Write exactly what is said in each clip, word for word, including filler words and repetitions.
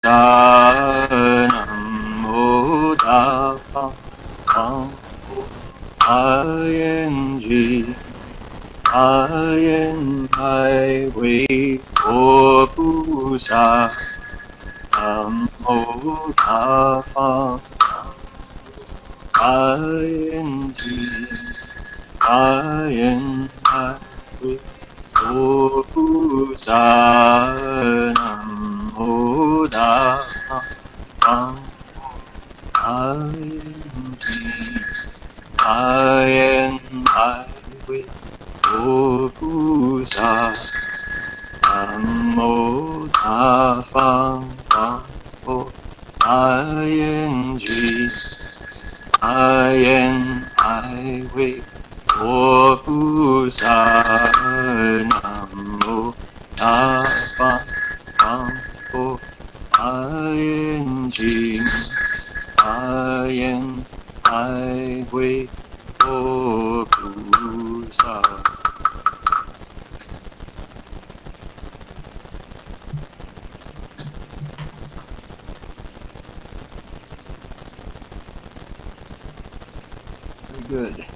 Nam Mô Đa Phật Phật A Yên Di A Yên Hai Vị Phổ Bồ Tát Nam Mô Đa Phật A Yên Di A Yên Hai Vị Phổ Bồ Tát Nam Mô Đa Phật A Yên Di A Yên Hai Vị Phổ Bồ Tát Nam Mô Đa Phật A Yên Di A Yên Hai Vị Phổ Bồ Tát Nam Mô Đa Phật A Yên Di A Yên Hai Vị Phổ Bồ Tát. Good.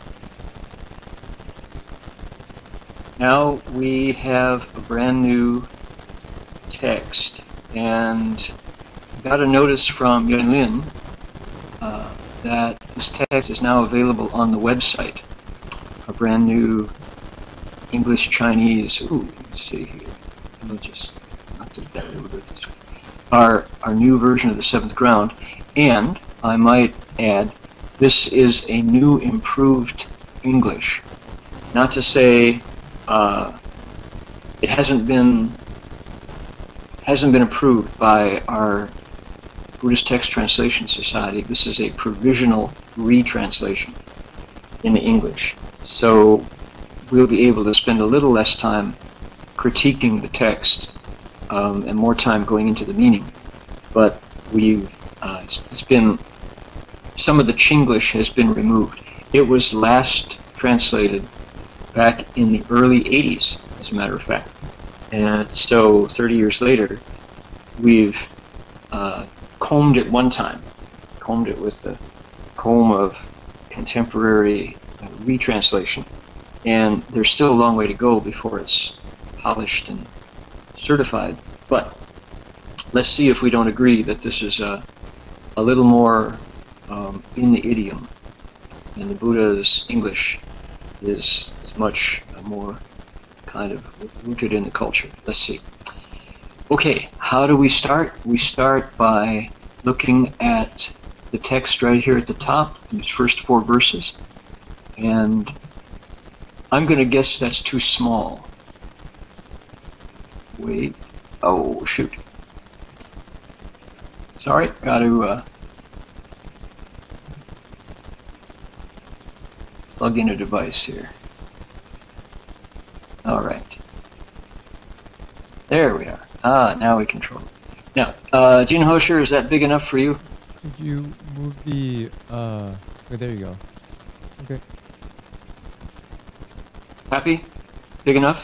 Now we have a brand new text, and I got a notice from Yuan Lin uh, that this text is now available on the website. A brand new English Chinese. Ooh, let's see here. We'll just not do that. We'll do it this way. Our our new version of the Seventh Ground, and I might add, this is a new, improved English. Not to say uh, it hasn't been hasn't been approved by our Buddhist Text Translation Society. This is a provisional retranslation in English. So we'll be able to spend a little less time critiquing the text um, and more time going into the meaning. But we've uh, it's, it's been some of the Chinglish has been removed. It was last translated back in the early eighties, as a matter of fact. And so thirty years later, we've uh, combed it one time, combed it with the comb of contemporary uh, retranslation. And there's still a long way to go before it's polished and certified. But let's see if we don't agree that this is a, a little more Um, in the idiom, and the Buddha's English is, is much more kind of rooted in the culture. Let's see. Okay, how do we start? We start by looking at the text right here at the top, these first four verses, and I'm going to guess that's too small. Wait. Oh, shoot. Sorry, got to uh, plug in a device here. All right. There we are. Ah, now we control it. Now, uh, Jin Hosher, is that big enough for you? Could you move the, uh, oh, there you go. Okay. Happy? Big enough?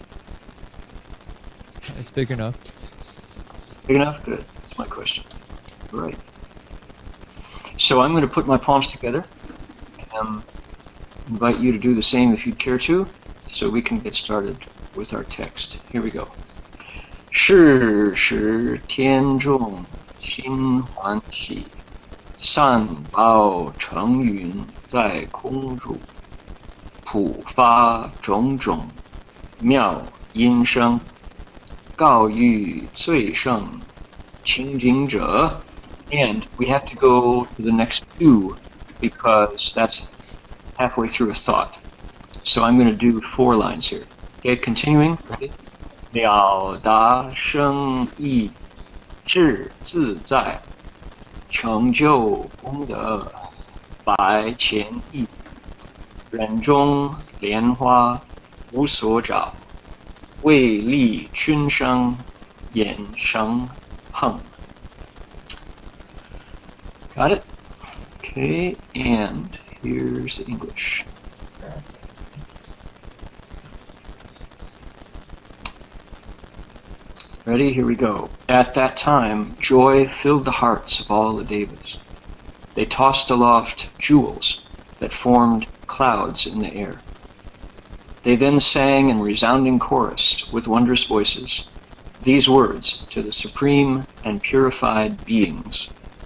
It's big enough. Big enough? Good. That's my question. All right. So I'm going to put my palms together. Um, invite you to do the same if you'd care to, so we can get started with our text. Here we go. 世时天众心欢喜，善报成云在空中，普发种种妙音声，告喻最胜清净者。And we have to go to the next two because that's halfway through a thought. So I'm going to do four lines here. Okay, continuing. Ready? 了达生意志自在，成就功德百千亿，人中莲花无所找，为利群生衍生恒。Got it? Okay, and here's the English. Ready? Here we go. At that time, joy filled the hearts of all the devas. They tossed aloft jewels that formed clouds in the air. They then sang in resounding chorus with wondrous voices these words to the supreme and purified beings.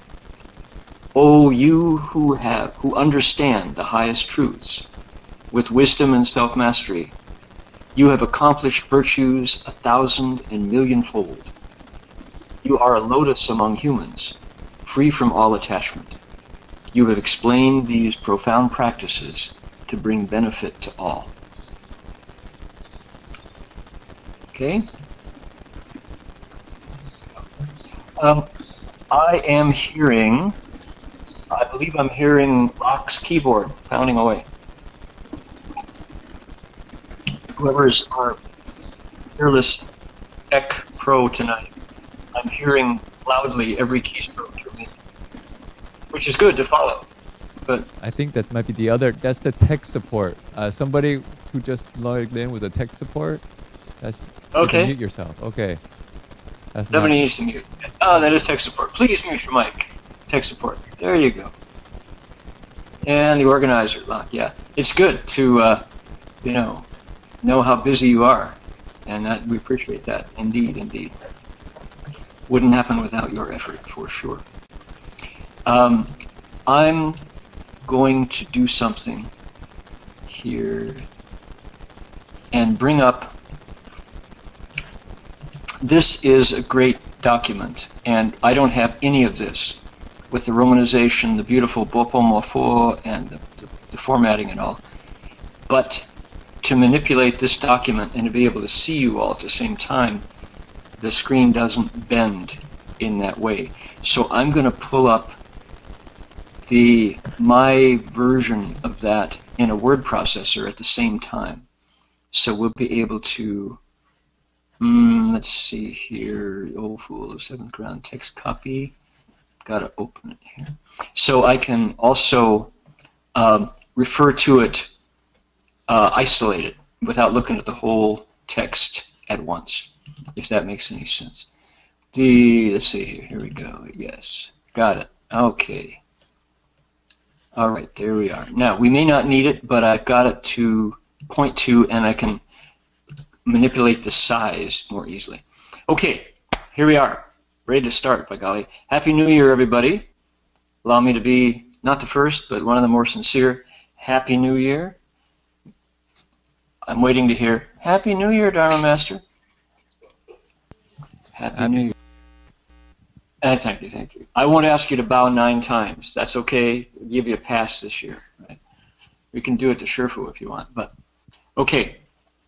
O you who have, who understand the highest truths, with wisdom and self-mastery, you have accomplished virtues a thousand and millionfold. You are a lotus among humans, free from all attachment. You have explained these profound practices to bring benefit to all. Okay? Um, I am hearing, I believe I'm hearing Rock's keyboard pounding away. Whoever is our fearless Tech Pro tonight, I'm hearing loudly every keystroke you're making, which is good to follow. But I think that might be the other, that's the tech support. Uh, somebody who just logged in with a tech support. That's, you okay. can mute yourself. Okay. That's Somebody not... needs to mute. Oh, that is tech support. Please mute your mic. Tech support. There you go. And the organizer lock. Yeah, it's good to uh, you know know how busy you are, and that we appreciate that. Indeed, indeed. Wouldn't happen without your effort for sure. Um, I'm going to do something here and bring up. This is a great document, and I don't have any of this with the romanization, the beautiful bopomorpho, and the, the, the formatting and all. But to manipulate this document and to be able to see you all at the same time, the screen doesn't bend in that way. So I'm going to pull up the my version of that in a word processor at the same time. So we'll be able to Mm, let's see here. Old Fool, seventh ground text copy. Got to open it here. So I can also um, refer to it uh, isolated without looking at the whole text at once, if that makes any sense. The let's see here. Here we go. Yes, got it. Okay. All right, there we are. Now we may not need it, but I've got it to point to, and I can manipulate the size more easily. Okay, here we are, ready to start, by golly. Happy New Year, everybody. Allow me to be not the first, but one of the more sincere. Happy New Year. I'm waiting to hear, Happy New Year, Dharma Master. Happy, Happy. New Year. Uh, thank you, thank you. I won't ask you to bow nine times. That's okay. I'll give you a pass this year. Right? We can do it to Shifu if you want, but okay.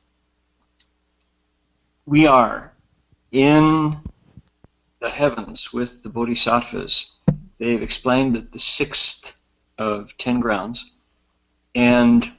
We are in the heavens with the Bodhisattvas. They've explained that the sixth of ten grounds, and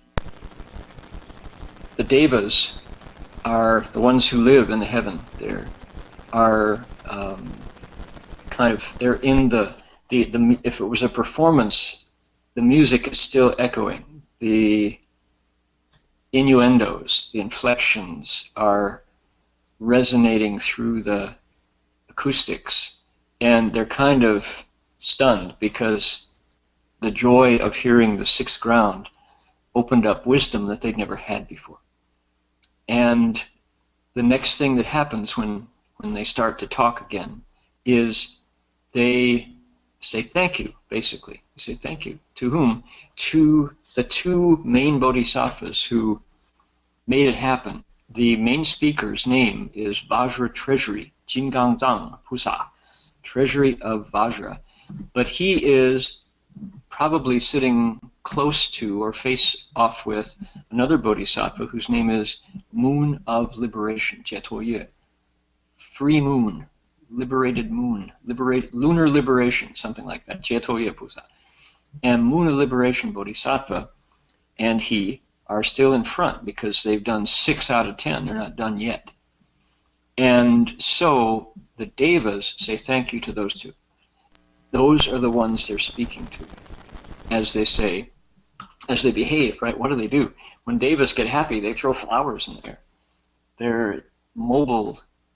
the Devas are the ones who live in the heaven. There are um, kind of they're in the, the the if it was a performance, the music is still echoing. The innuendos, the inflections are resonating through the acoustics, and they're kind of stunned because the joy of hearing the sixth ground opened up wisdom that they'd never had before. And the next thing that happens when when they start to talk again is they say thank you, basically. They say thank you. To whom? To the two main bodhisattvas who made it happen. The main speaker's name is Vajra Treasury, Jingangzang Pusa, Treasury of Vajra. But he is probably sitting close to or face off with another bodhisattva whose name is Moon of Liberation, Jietoye. Free moon, liberated moon, liberated, lunar liberation, something like that, Jietoye Pusa. And Moon of Liberation Bodhisattva and he are still in front because they've done six out of ten. They're not done yet. And so the Devas say thank you to those two. Those are the ones they're speaking to as they say, as they behave, right? What do they do? When Devas get happy, they throw flowers in the air. They're mobile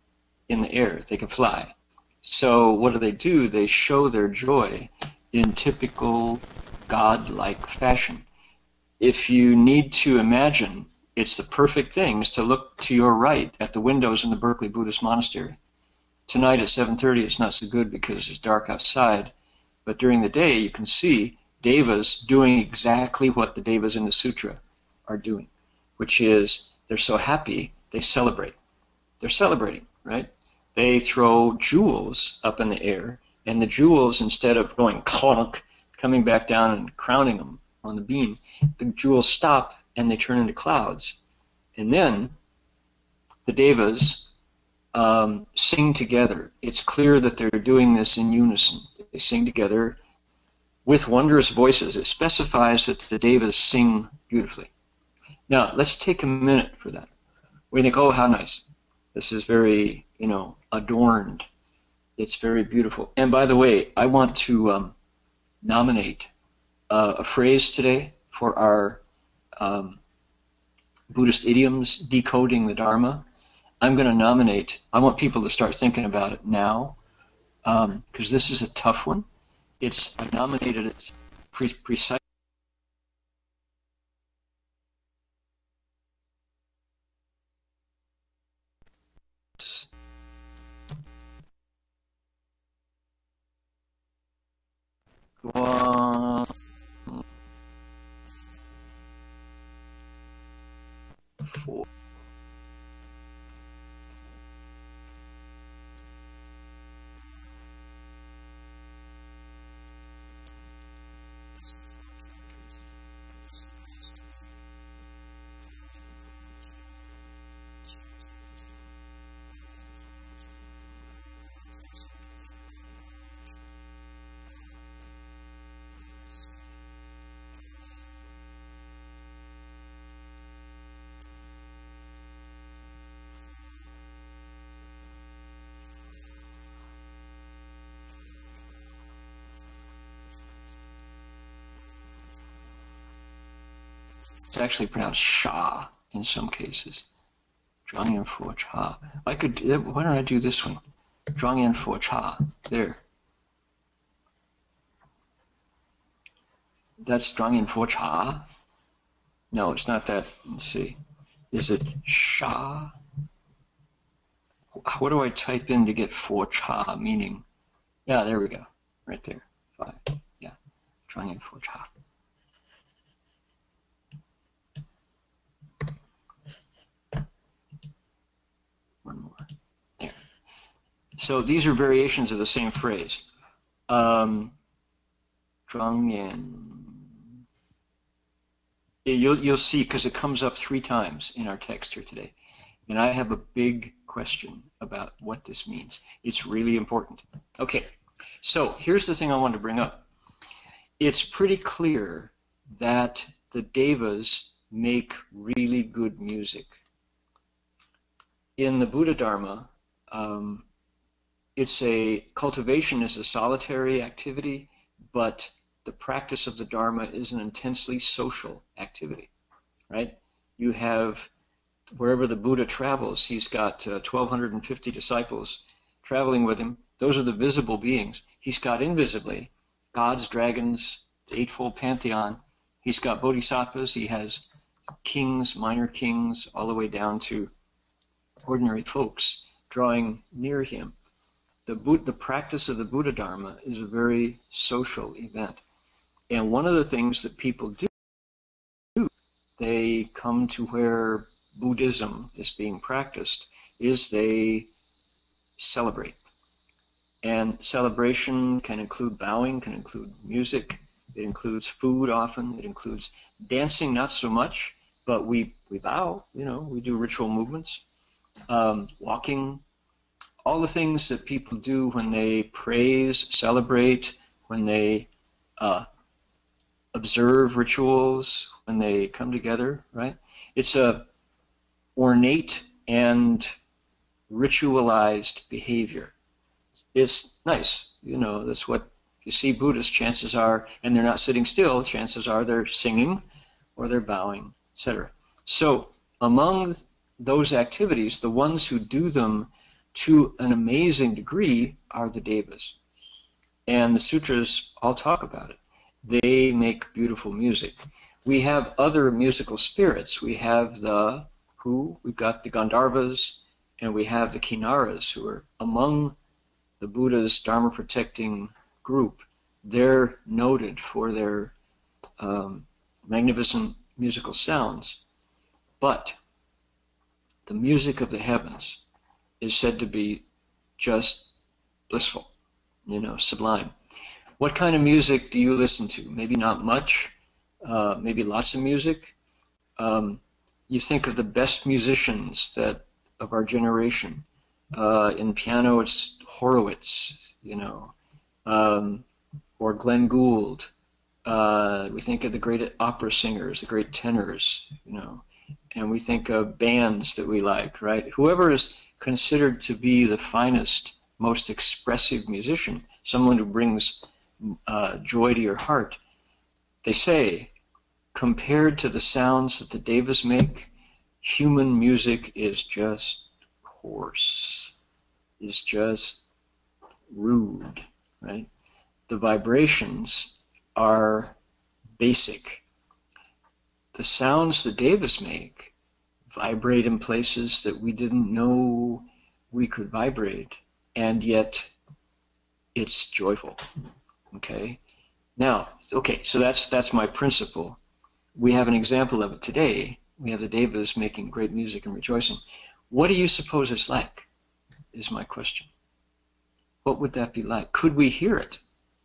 in the air. They can fly. So what do they do? They show their joy in typical God-like fashion. If you need to imagine, it's the perfect thing is to look to your right at the windows in the Berkeley Buddhist Monastery. Tonight at seven thirty it's not so good because it's dark outside, but during the day you can see devas doing exactly what the devas in the sutra are doing, which is they're so happy they celebrate. They're celebrating, right? They throw jewels up in the air, and the jewels, instead of going clunk, coming back down and crowning them on the beam, the jewels stop and they turn into clouds. And then the devas um, sing together. It's clear that they're doing this in unison. They sing together with wondrous voices. It specifies that the devas sing beautifully. Now, let's take a minute for that. We think, oh, how nice. This is very, you know, adorned. It's very beautiful. And by the way, I want to um, nominate uh, a phrase today for our um, Buddhist idioms, decoding the Dharma. I'm going to nominate, I want people to start thinking about it now, because um, this is a tough one. It's, I nominated it pre precisely. One, four. It's actually pronounced Sha in some cases. Zhuangyan Fo Cha. I could. Why don't I do this one? Zhuangyan Fo Cha. There. That's Zhuangyan Fo Cha. No, it's not that. Let's see. Is it Sha? What do I type in to get Fo Cha meaning? Yeah, there we go. Right there. Five. Yeah. Zhuangyan Fo Cha. One more. There. So these are variations of the same phrase. Um, Zhuangyan. You'll, you'll see, because it comes up three times in our text here today. And I have a big question about what this means. It's really important. Okay, so here's the thing I wanted to bring up. It's pretty clear that the devas make really good music. In the Buddha Dharma, um, it's a cultivation is a solitary activity, but the practice of the Dharma is an intensely social activity, right? You have, wherever the Buddha travels, he's got uh, twelve fifty disciples traveling with him. Those are the visible beings. He's got invisibly gods, dragons, the Eightfold Pantheon. He's got bodhisattvas. He has kings, minor kings, all the way down to ordinary folks drawing near him. The, the practice of the Buddha Dharma is a very social event. And one of the things that people do, they come to where Buddhism is being practiced, is they celebrate. And celebration can include bowing, can include music, it includes food often, it includes dancing, not so much, but we, we bow, you know, we do ritual movements. Um, walking, all the things that people do when they praise, celebrate, when they uh, observe rituals, when they come together, right? It's a ornate and ritualized behavior. It's nice, you know, that's what you see Buddhists, chances are, and they're not sitting still, chances are they're singing or they're bowing, et cetera. So among those activities, the ones who do them to an amazing degree, are the devas. And the sutras all talk about it. They make beautiful music. We have other musical spirits. We have the, who? We've got the Gandharvas, and we have the Kinnaras, who are among the Buddha's Dharma-protecting group. They're noted for their um, magnificent musical sounds. But the music of the heavens is said to be just blissful, you know, sublime. What kind of music do you listen to? Maybe not much, uh, maybe lots of music. Um, you think of the best musicians that of our generation. Uh, in piano, it's Horowitz, you know, um, or Glenn Gould. Uh, we think of the great opera singers, the great tenors, you know, and we think of bands that we like, right? Whoever is considered to be the finest, most expressive musician, someone who brings uh, joy to your heart, they say, compared to the sounds that the devas make, human music is just hoarse, is just rude, right? The vibrations are basic. The sounds the devas make vibrate in places that we didn't know we could vibrate, and yet it's joyful. Okay? Now, okay, so that's that's my principle. We have an example of it today. We have the devas making great music and rejoicing. What do you suppose it's like, is my question. What would that be like? Could we hear it?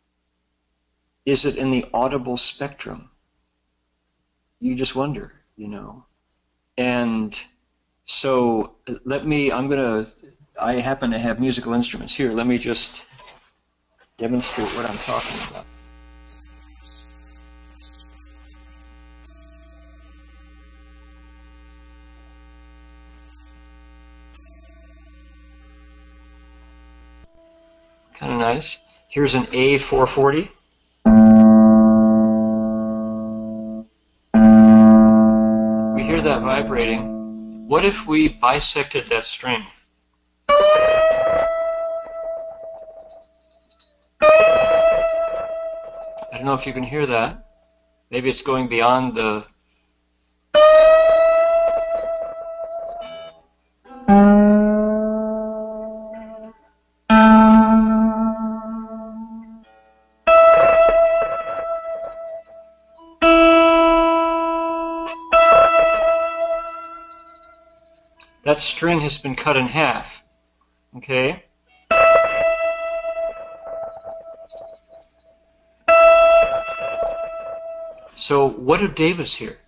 Is it in the audible spectrum? You just wonder, you know. And so let me, I'm going to, I happen to have musical instruments here. Let me just demonstrate what I'm talking about. Kind of nice. Here's an A four forty. We hear that vibrating. What if we bisected that string? I don't know if you can hear that. Maybe it's going beyond the... That string has been cut in half, okay? So what do devas hear?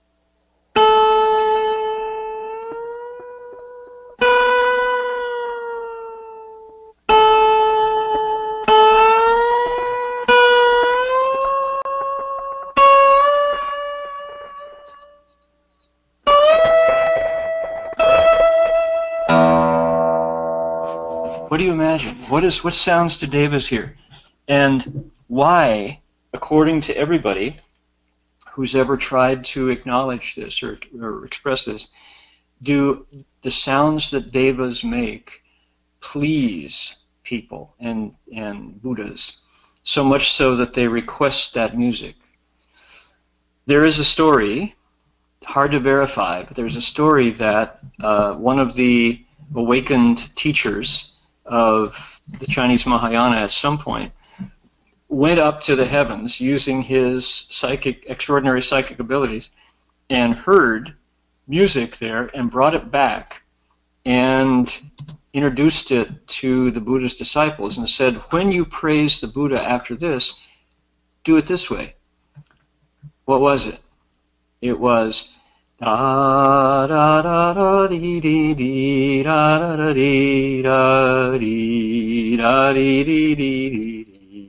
What do you imagine? What is what sounds do devas hear? And why, according to everybody who's ever tried to acknowledge this or, or express this, do the sounds that devas make please people and, and Buddhas, so much so that they request that music? There is a story, hard to verify, but there's a story that uh, one of the awakened teachers of the Chinese Mahayana at some point went up to the heavens using his psychic, extraordinary psychic abilities, and heard music there and brought it back and introduced it to the Buddha's disciples and said, when you praise the Buddha after this, do it this way. What was it? It was da da da da dee dee dee da da da dee da dee da dee dee dee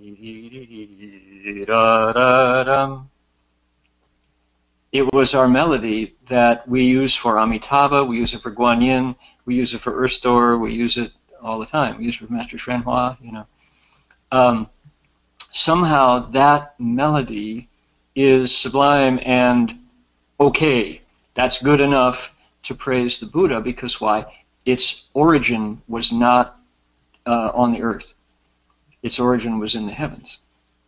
dee da da dum. It was our melody that we use for Amitabha, we use it for Guanyin, we use it for Erstor, we use it all the time. We use it for Master Shenhua, you know. Um, somehow that melody is sublime and okay. That's good enough to praise the Buddha, because why? its origin was not uh, on the earth. Its origin was in the heavens.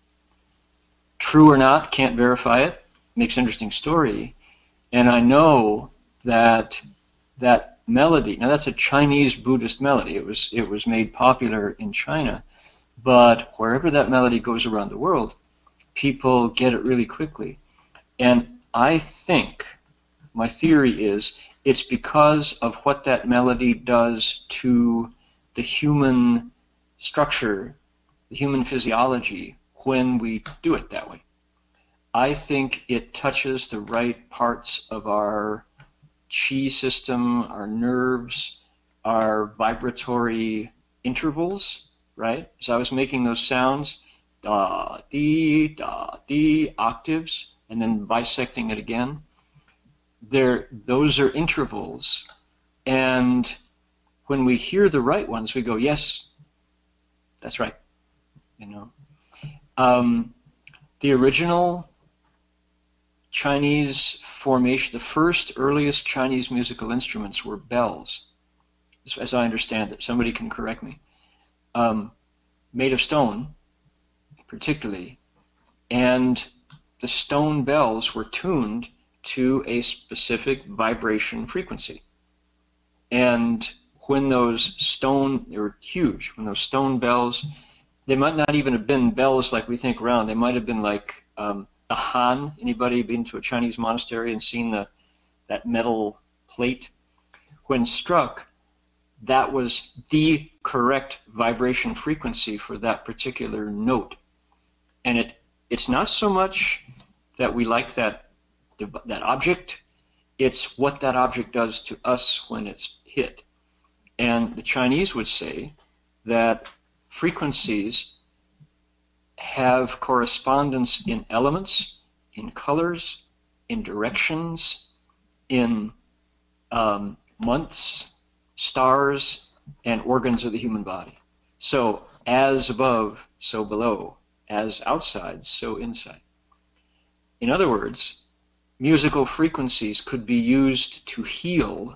True or not, can't verify it. Makes an interesting story. And I know that that melody, now that's a Chinese Buddhist melody. It was, it was made popular in China. But wherever that melody goes around the world, people get it really quickly. And I think, my theory is, it's because of what that melody does to the human structure, the human physiology, when we do it that way. I think it touches the right parts of our chi system, our nerves, our vibratory intervals, right? As I was making those sounds, da, dee, da, dee, octaves, and then bisecting it again, there, those are intervals. And when we hear the right ones, we go, yes, that's right, you know. Um, the original Chinese formation, the first earliest Chinese musical instruments were bells, as I understand it. Somebody can correct me. Um, made of stone, particularly, and the stone bells were tuned to a specific vibration frequency. And when those stone, they were huge, when those stone bells, they might not even have been bells like we think around. They might have been like um, a han. Anybody been to a Chinese monastery and seen the that metal plate? When struck, that was the correct vibration frequency for that particular note. And it it's not so much that we like that that object, it's what that object does to us when it's hit. And the Chinese would say that frequencies have correspondence in elements, in colors, in directions, in um, months, stars, and organs of the human body. So as above, so below. As outside, so inside. In other words, musical frequencies could be used to heal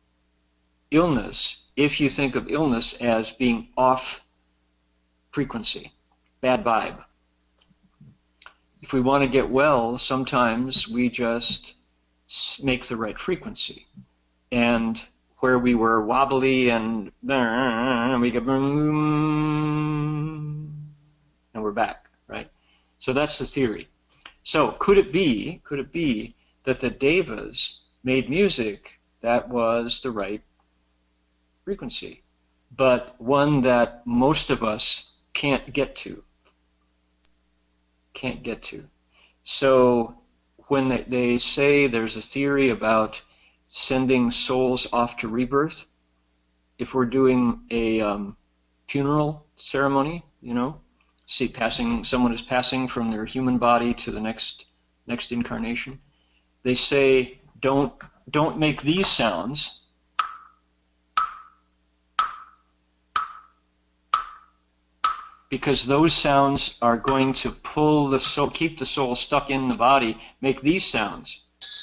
illness if you think of illness as being off frequency, bad vibe. If we want to get well, sometimes we just make the right frequency. And where we were wobbly and we get and we're back, right? So that's the theory. So could it be, could it be that the devas made music that was the right frequency, but one that most of us can't get to, can't get to. So when they, they say there's a theory about sending souls off to rebirth, if we're doing a um, funeral ceremony, you know, see passing, someone is passing from their human body to the next next incarnation, they say don't don't make these sounds, because those sounds are going to pull the soul, keep the soul stuck in the body. Make these sounds.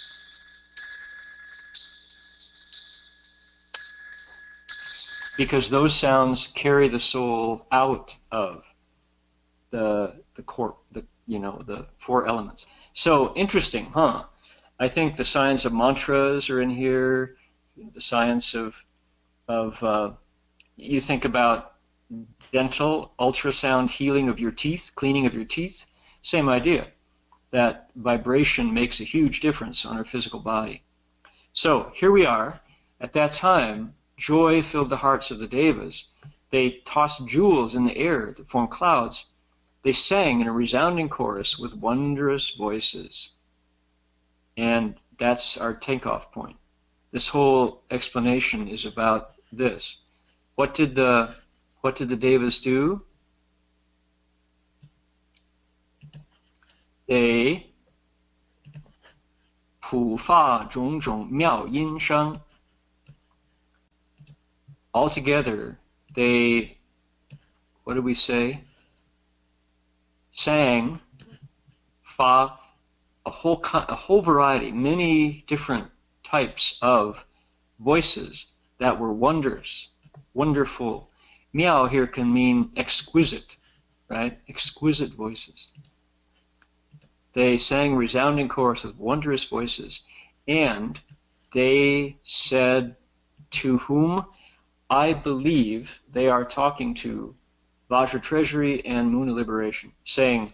Because those sounds carry the soul out of the the core, the you know the four elements. So interesting, huh? I think the science of mantras are in here. The science of of uh, you think about dental ultrasound healing of your teeth, cleaning of your teeth. Same idea. That vibration makes a huge difference on our physical body. So here we are. At that time, joy filled the hearts of the devas. They tossed jewels in the air that formed clouds. They sang in a resounding chorus with wondrous voices. And that's our takeoff point. This whole explanation is about this. What did the what did the devas do? They 普发种种妙音声. Altogether, they, what did we say? Sang, fa, a whole a whole variety, many different types of voices that were wondrous, wonderful. Miao here can mean exquisite, right? Exquisite voices. They sang resounding chorus with wondrous voices, and they said to whom? I believe they are talking to Vajra Treasury and Moon Liberation, saying,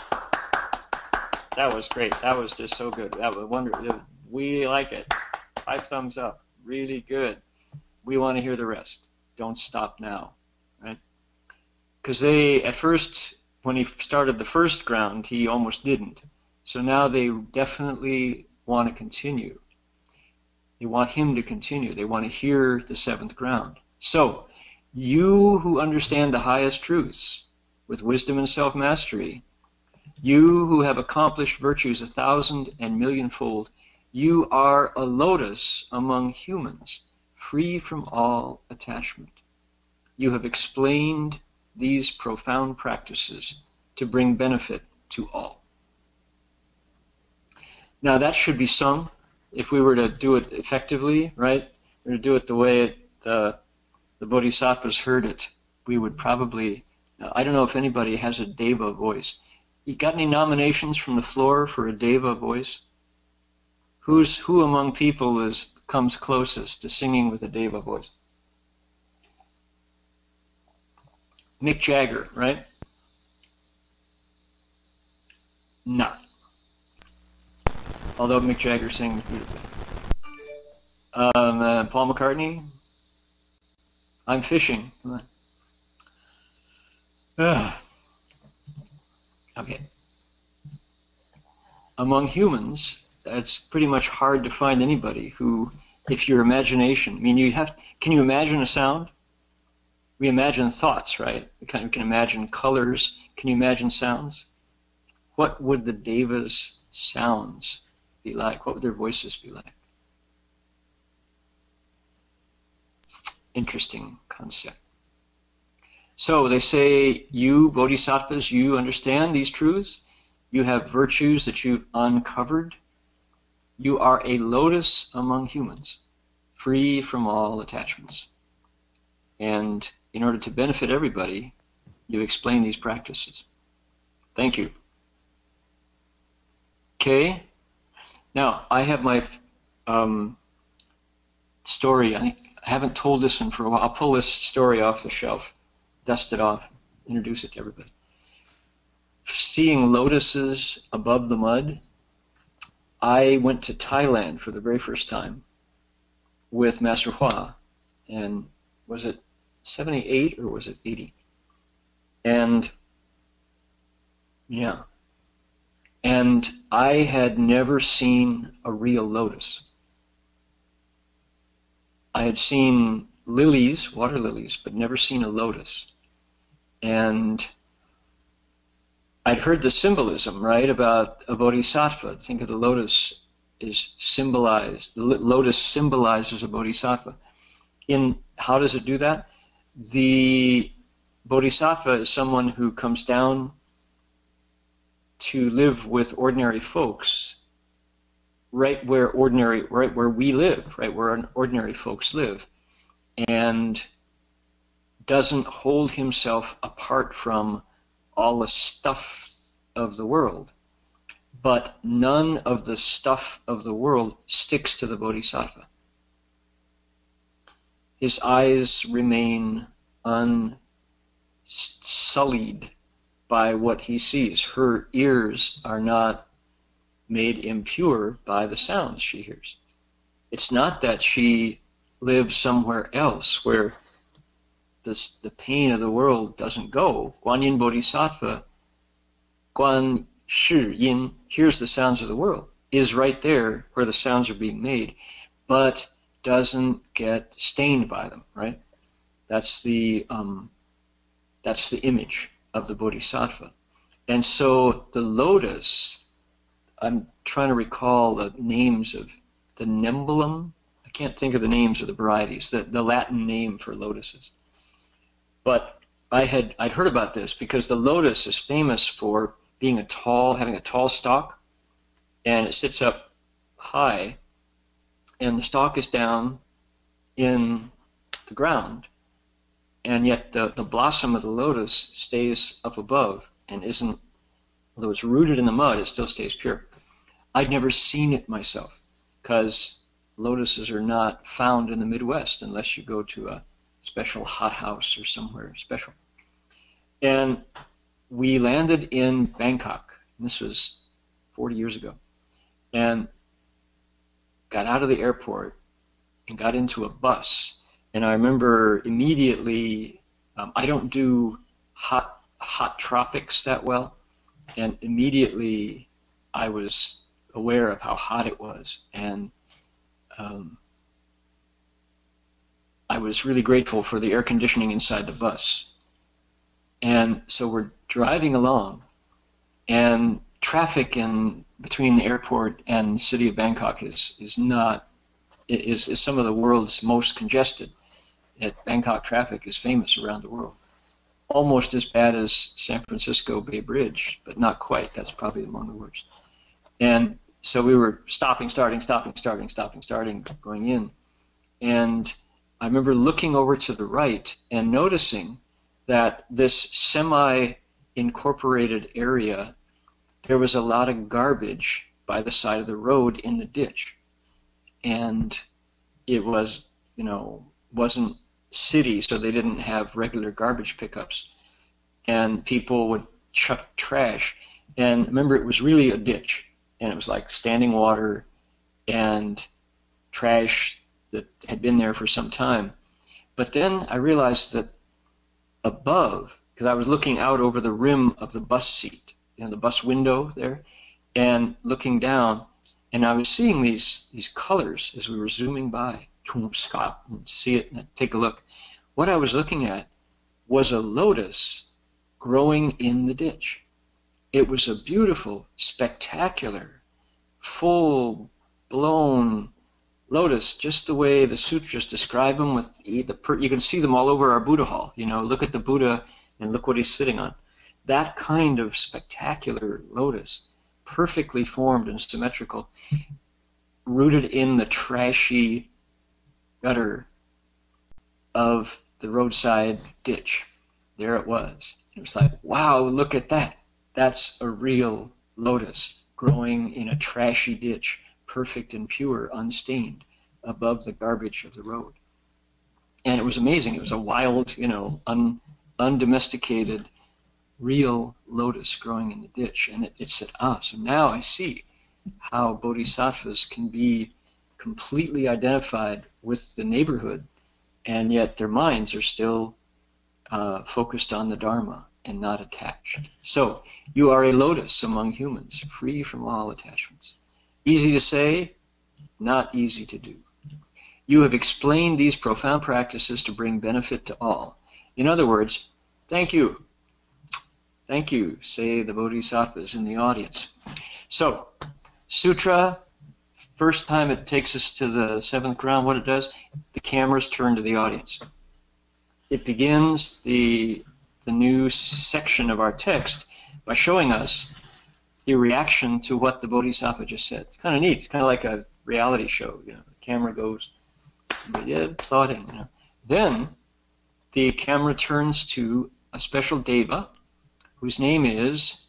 that was great, that was just so good, that was wonderful, we like it, five thumbs up, really good, we want to hear the rest, don't stop now, right? Because they, at first, when he started the first ground, he almost didn't. So now they definitely want to continue. They want him to continue. They want to hear the seventh ground. So, you who understand the highest truths with wisdom and self-mastery, you who have accomplished virtues a thousand and millionfold, you are a lotus among humans, free from all attachment. You have explained these profound practices to bring benefit to all. Now that should be sung if we were to do it effectively, right? Or to do it the way it, uh, the Bodhisattvas heard it. We would probably, I don't know if anybody has a Deva voice. You got any nominations from the floor for a Deva voice? Who's, who among people is, comes closest to singing with a Deva voice? Mick Jagger, right? No. Although Mick Jagger sings beautifully. Um, uh, Paul McCartney? I'm fishing. Come on. Ugh. Okay. Among humans, it's pretty much hard to find anybody who, if your imagination, I mean, you have, can you imagine a sound? We imagine thoughts, right? We can, we can imagine colors. Can you imagine sounds? What would the Devas' sounds be like? What would their voices be like? Interesting concept. So they say, you bodhisattvas, you understand these truths. You have virtues that you've uncovered. You are a lotus among humans, free from all attachments. And in order to benefit everybody, you explain these practices. Thank you. Okay. Now, I have my um, story. I, I haven't told this one for a while. I'll pull this story off the shelf, dust it off, introduce it to everybody. Seeing lotuses above the mud, I went to Thailand for the very first time with Master Hua, and was it seventy-eight or was it eighty? And yeah, and I had never seen a real lotus. I had seen lilies, water lilies, but never seen a lotus. And I'd heard the symbolism, right, about a bodhisattva. Think of the lotus is symbolized, the lotus symbolizes a bodhisattva. In how does it do that? The bodhisattva is someone who comes down to live with ordinary folks, right where ordinary, right where we live, right where ordinary folks live, and doesn't hold himself apart from all the stuff of the world. But none of the stuff of the world sticks to the bodhisattva. His eyes remain unsullied by what he sees. Her ears are not made impure by the sounds she hears. It's not that she lives somewhere else where this, the pain of the world doesn't go. Guanyin Bodhisattva, Guan Shi Yin, hears the sounds of the world, is right there where the sounds are being made, but doesn't get stained by them, right? That's the, um, that's the image of the Bodhisattva. And so the lotus, I'm trying to recall the names of the Nembalum. I can't think of the names of the varieties, the, the Latin name for lotuses. But I had, I'd heard about this because the lotus is famous for being a tall, having a tall stalk, and it sits up high, and the stalk is down, in the ground, and yet the, the blossom of the lotus stays up above and isn't, although it's rooted in the mud, it still stays pure. I'd never seen it myself, because lotuses are not found in the Midwest unless you go to a special hothouse or somewhere special. And we landed in Bangkok. This was forty years ago. And got out of the airport and got into a bus. And I remember immediately, um, I don't do hot, hot tropics that well. And immediately I was aware of how hot it was. And um, I was really grateful for the air conditioning inside the bus. And so we're driving along, and traffic in between the airport and the city of Bangkok is is not is is some of the world's most congested. It, Bangkok traffic is famous around the world, almost as bad as San Francisco Bay Bridge, but not quite. That's probably among the worst. And so we were stopping, starting, stopping, starting, stopping, starting, going in, and I remember looking over to the right and noticing that this semi-incorporated area, there was a lot of garbage by the side of the road in the ditch. And it was, you know, wasn't city, so they didn't have regular garbage pickups. And people would chuck trash. And remember, it was really a ditch. And it was like standing water and trash that had been there for some time. But then I realized that above, because I was looking out over the rim of the bus seat, you know, the bus window there, and looking down, and I was seeing these these colors as we were zooming by. Stop and see it and take a look. What I was looking at was a lotus growing in the ditch. It was a beautiful, spectacular, full-blown lotus, just the way the sutras describe them. With the, you can see them all over our Buddha hall. You know, look at the Buddha and look what he's sitting on. That kind of spectacular lotus, perfectly formed and symmetrical, rooted in the trashy gutter of the roadside ditch. There it was. It was like, wow, look at that. That's a real lotus growing in a trashy ditch, perfect and pure, unstained, above the garbage of the road. And it was amazing. It was a wild, you know, un, undomesticated, real lotus growing in the ditch. And it, it said, ah, so now I see how bodhisattvas can be completely identified with the neighborhood, and yet their minds are still uh, focused on the Dharma and not attached. So you are a lotus among humans, free from all attachments. Easy to say, not easy to do. You have explained these profound practices to bring benefit to all. In other words, thank you. Thank you, say the bodhisattvas in the audience. So, sutra, first time it takes us to the seventh ground, what it does, the cameras turn to the audience. It begins the, the new section of our text by showing us the reaction to what the bodhisattva just said. It's kind of neat. It's kind of like a reality show. You know, the camera goes, yeah, applauding. You know. Then the camera turns to a special deva whose name is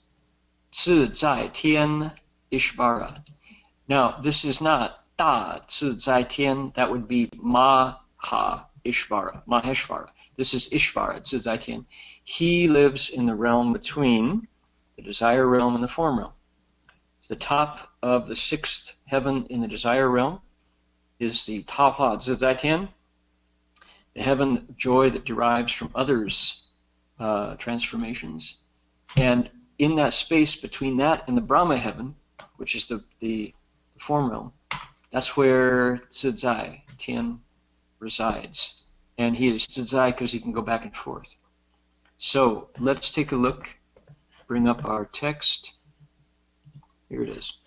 Zi Zai Tian Ishvara. Now, this is not Da Zi Zai Tian. That would be Maha Ishvara, Maheshvara. This is Ishvara, Zi Zai Tian. He lives in the realm between the desire realm and the form realm. The top of the sixth heaven in the desire realm is the Taohua Zi Zai Tian, the heaven of joy that derives from others' uh, transformations. And in that space between that and the Brahma heaven, which is the, the, the form realm, that's where Zi Zai Tian resides. And he is Zi Zai because he can go back and forth. So let's take a look, bring up our text. Here it is.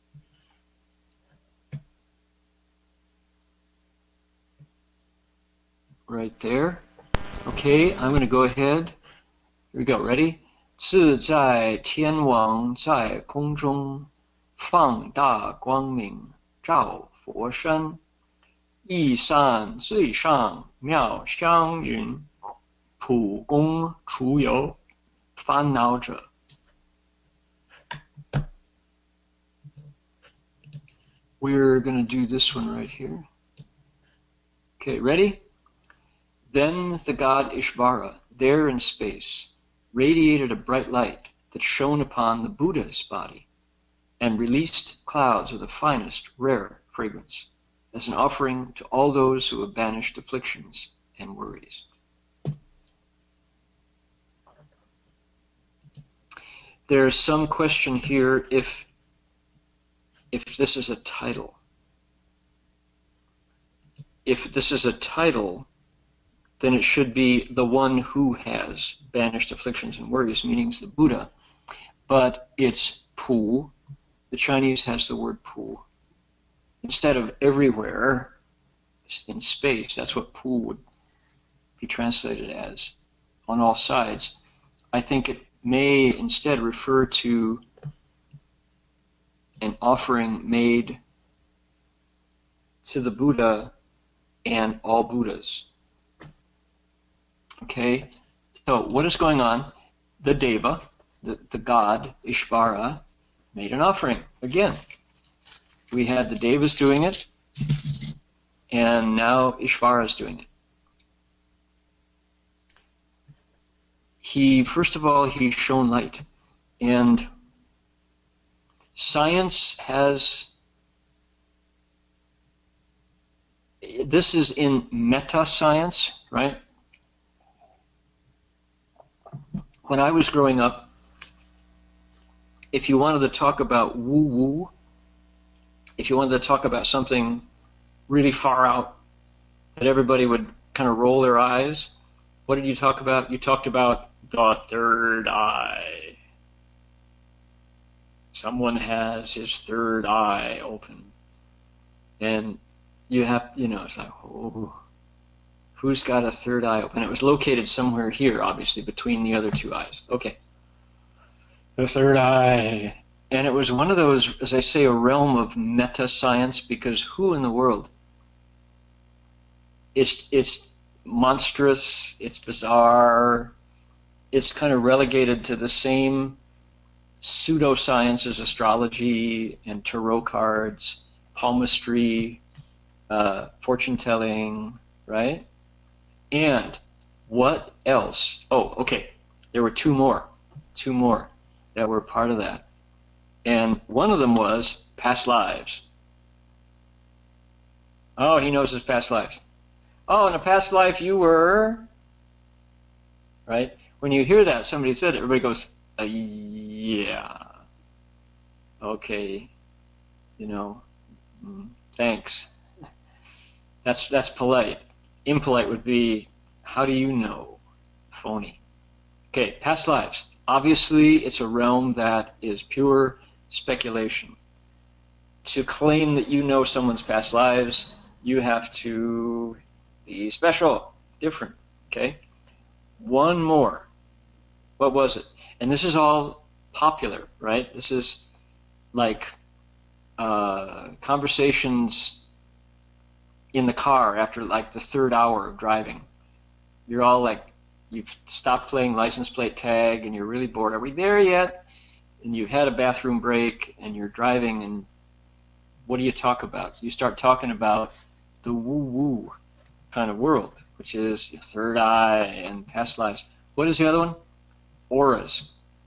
Right there. Okay, I'm going to go ahead. Here we go. Ready? 自在天王在空中，放大光明照佛身， 一山最上妙香云，普公除有烦恼者. We're going to do this one right here. Okay, ready? Then the god Ishvara, there in space, radiated a bright light that shone upon the Buddha's body and released clouds of the finest, rare fragrance as an offering to all those who have banished afflictions and worries. There's some question here if if this is a title. If this is a title, then it should be the one who has banished afflictions and worries, meaning the Buddha. But it's Pu. The Chinese has the word Pu. Instead of everywhere in space, that's what Pu would be translated as, on all sides. I think it may instead refer to an offering made to the Buddha and all Buddhas. Okay, so what is going on? The Deva, the, the god, Ishvara, made an offering. Again, we had the Devas doing it, and now Ishvara is doing it. He, first of all, he shone light. And science has, this is in meta-science, right? When I was growing up, if you wanted to talk about woo-woo, if you wanted to talk about something really far out that everybody would kind of roll their eyes, what did you talk about? You talked about the third eye. Someone has his third eye open. And you have, you know, it's like, oh, who's got a third eye open? It was located somewhere here, obviously, between the other two eyes. Okay. The third eye. And it was one of those, as I say, a realm of meta-science, because who in the world? It's, it's monstrous, it's bizarre, it's kind of relegated to the same pseudoscience as astrology and tarot cards, palmistry, uh, fortune telling, right? And what else? Oh, okay, there were two more, two more that were part of that. And one of them was past lives. Oh, he knows his past lives. Oh, in a past life you were, right? When you hear that, somebody said it, everybody goes, uh, yeah, okay, you know, mm, thanks. That's, that's polite. Impolite would be, how do you know? Phony. Okay, past lives. Obviously, it's a realm that is pure speculation. To claim that you know someone's past lives, you have to be special, different, okay? One more. What was it? And this is all popular, right? This is like uh, conversations in the car after like the third hour of driving. You're all like, you've stopped playing license plate tag and you're really bored. Are we there yet? And you've had a bathroom break and you're driving, and what do you talk about? So you start talking about the woo-woo kind of world, which is third eye and past lives. What is the other one? Auras.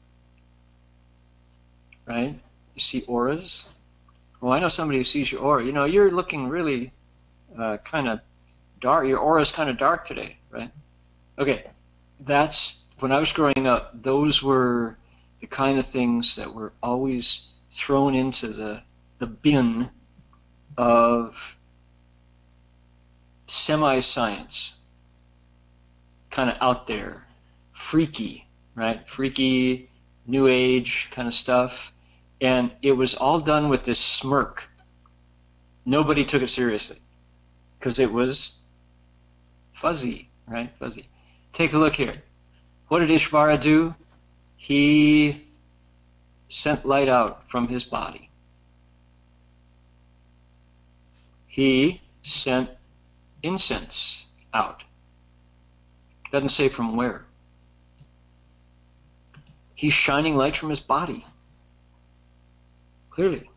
Right? You see auras? Well, I know somebody who sees your aura. You know, you're looking really uh, kind of dark. Your aura is kind of dark today, right? Okay, that's, when I was growing up, those were the kind of things that were always thrown into the, the bin of semi-science, kind of out there, freaky, right? Freaky, new age kind of stuff. And it was all done with this smirk. Nobody took it seriously because it was fuzzy, right? Fuzzy. Take a look here. What did Ishvara do? He sent light out from his body. He sent incense out. Doesn't say from where. He's shining light from his body, clearly.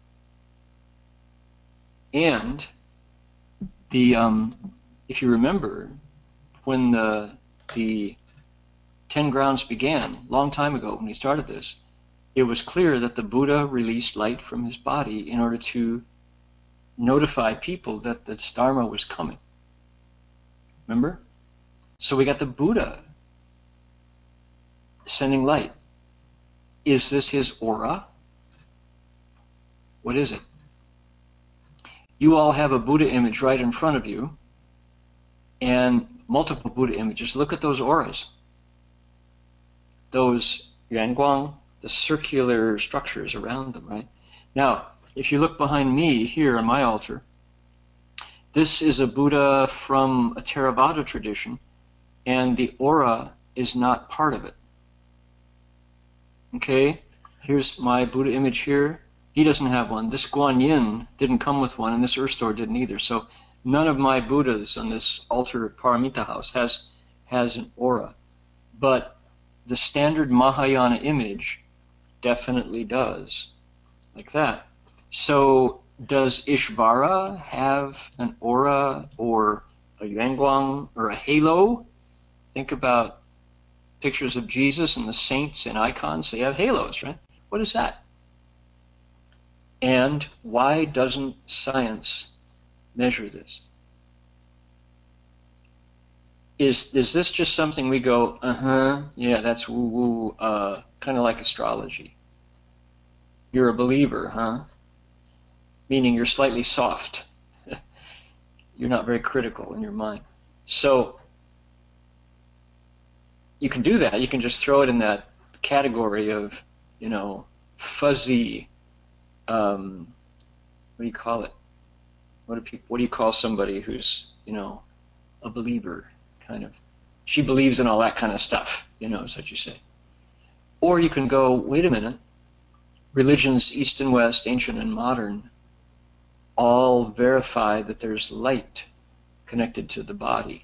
And the um, if you remember, when the the ten grounds began, long time ago when we started this, it was clear that the Buddha released light from his body in order to notify people that the Dharma was coming. Remember? So we got the Buddha sending light. Is this his aura? What is it? You all have a Buddha image right in front of you, and multiple Buddha images. Look at those auras. Those yuanguang, the circular structures around them, right? Now, if you look behind me here on my altar, this is a Buddha from a Theravada tradition, and the aura is not part of it. Okay, here's my Buddha image here. He doesn't have one. This Guan Yin didn't come with one, and this Earth Store didn't either. So none of my Buddhas on this altar at Paramita House has, has an aura. But the standard Mahayana image definitely does, like that. So does Ishvara have an aura or a yuanguang or a halo? Think about pictures of Jesus and the saints and icons. They have halos, right? What is that? And why doesn't science measure this? Is, is this just something we go, uh-huh, yeah, that's woo-woo, uh, kind of like astrology? You're a believer, huh? Meaning you're slightly soft. You're not very critical in your mind. So you can do that. You can just throw it in that category of, you know, fuzzy, um, what do you call it? What do people, what do you call somebody who's, you know, a believer, kind of? She believes in all that kind of stuff, you know, is what you say. Or you can go, wait a minute, religions, East and West, ancient and modern, all verify that there's light connected to the body.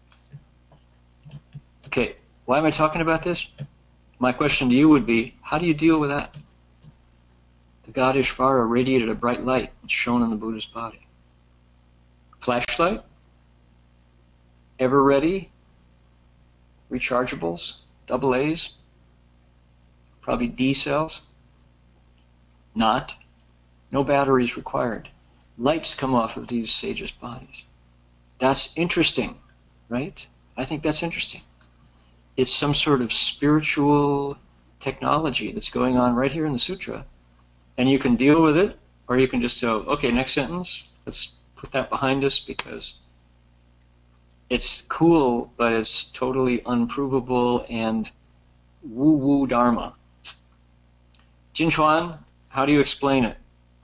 Okay, why am I talking about this? My question to you would be, how do you deal with that? The god Ishvara radiated a bright light. It's shown in the Buddha's body. Flashlight? Ever ready? Rechargeables? Double A's? Probably D cells? Not. No batteries required. Lights come off of these sages' bodies. That's interesting, right? I think that's interesting. It's some sort of spiritual technology that's going on right here in the sutra, and you can deal with it, or you can just go, okay, next sentence, let's put that behind us because it's cool, but it's totally unprovable and woo-woo dharma. Jin Chuan, how do you explain it?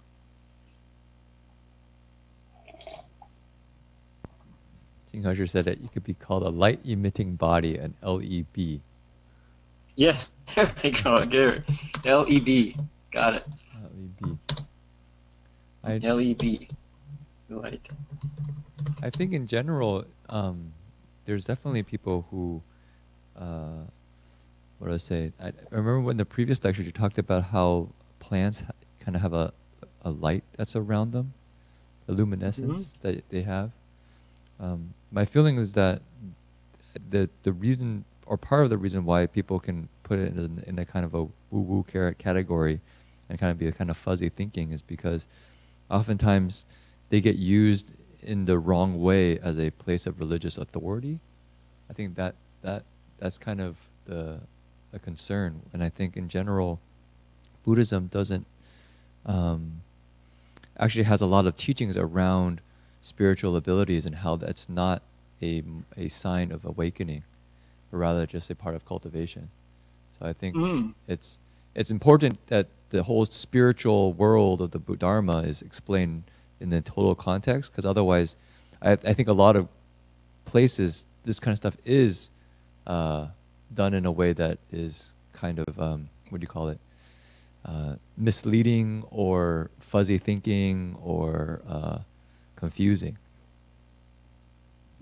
Heng Sure said that you could be called a light-emitting body, an L E B. Yes, there we go, Gary. L E B, got it. L E B. I, L E B, light. I think in general, um, there's definitely people who, uh, what do I say? I, I remember when the previous lecture you talked about how plants ha kind of have a, a light that's around them, the luminescence mm-hmm. that they have. Um, my feeling is that the the reason, or part of the reason why people can put it in, in a kind of a woo-woo category and kind of be a kind of fuzzy thinking is because oftentimes they get used in the wrong way as a place of religious authority. I think that that that's kind of the a concern, and I think in general, Buddhism doesn't um, actually has a lot of teachings around spiritual abilities and how that's not a, a sign of awakening, but rather just a part of cultivation. So I think mm. it's it's important that the whole spiritual world of the Dharma is explained in the total context, because otherwise I, I think a lot of places this kind of stuff is uh, done in a way that is kind of, um, what do you call it, uh, misleading or fuzzy thinking or uh, confusing.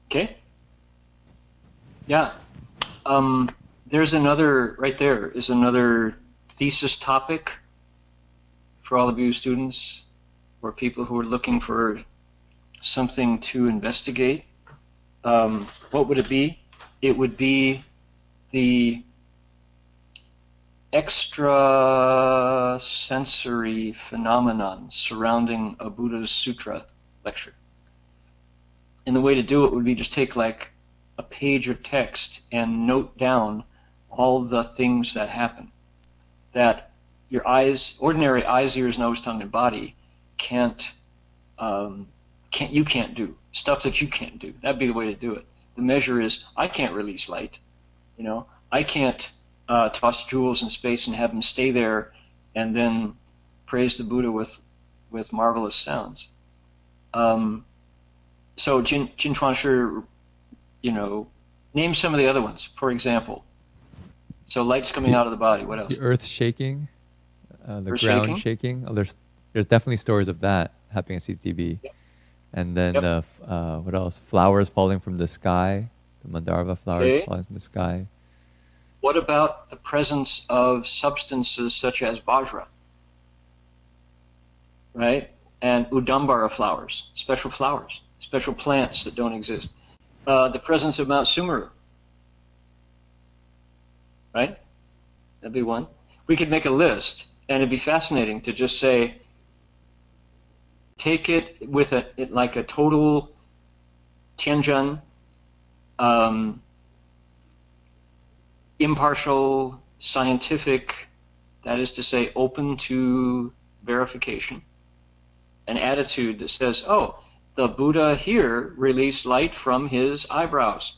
Okay. Yeah. Um, there's another, right there is another thesis topic for all of you students or people who are looking for something to investigate. Um, what would it be? It would be the extrasensory phenomenon surrounding a Buddha's Sutra lecture. And the way to do it would be just take like a page of text and note down all the things that happen that your eyes, ordinary eyes, ears, nose, tongue, and body can't, um, can't you can't do stuff that you can't do. That'd be the way to do it. The measure is I can't release light, you know. I can't uh, toss jewels in space and have them stay there, and then praise the Buddha with with marvelous sounds. Um, so Jin Jin Chuan Shi, you know, name some of the other ones. For example, so light's coming the, out of the body. What else? The earth shaking, uh, the earth ground shaking. shaking. Oh, there's there's definitely stories of that happening at C T B. Yep. And then Yep. the uh, what else? Flowers falling from the sky. The Mandarva flowers Okay. falling from the sky. What about the presence of substances such as Vajra, right? And Udambara flowers, special flowers, special plants that don't exist. Uh, the presence of Mount Sumeru, right? That'd be one. We could make a list, and it'd be fascinating to just say, take it with a it, like a total Tianzhen, um, impartial, scientific, that is to say, open to verification, an attitude that says, oh, the Buddha here released light from his eyebrows,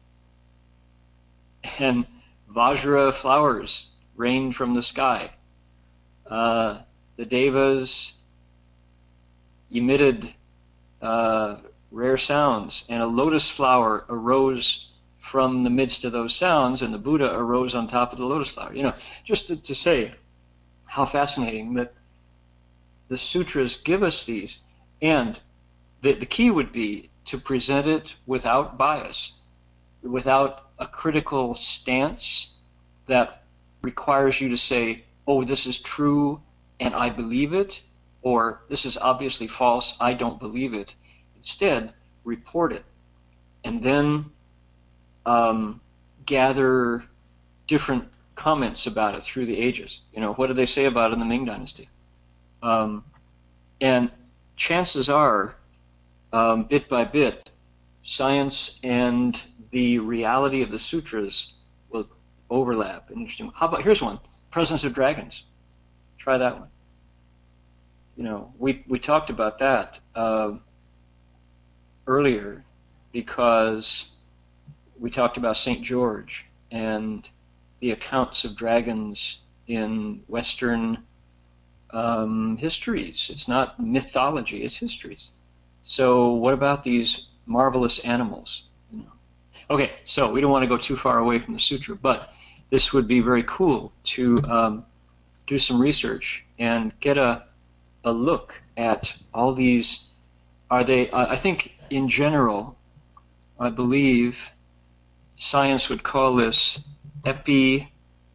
and Vajra flowers rained from the sky. Uh, the Devas emitted uh, rare sounds, and a lotus flower arose from the midst of those sounds, and the Buddha arose on top of the lotus flower. You know, just to, to say how fascinating that the sutras give us these, and the, the key would be to present it without bias, without a critical stance that requires you to say, oh, this is true and I believe it, or this is obviously false, I don't believe it. Instead, report it, and then um, gather different comments about it through the ages. You know, what did they say about it in the Ming Dynasty? Um, and chances are, um, bit by bit, science and the reality of the sutras will overlap. Interesting. How about, here's one, presence of dragons. Try that one. You know, we, we talked about that uh, earlier because we talked about Saint George and the accounts of dragons in Western um, histories. It's not mythology, it's histories. So what about these marvelous animals? You know? Okay, so we don't want to go too far away from the sutra, but this would be very cool to um, do some research and get a, a look at all these. Are they, I think in general, I believe science would call this epiphenomena.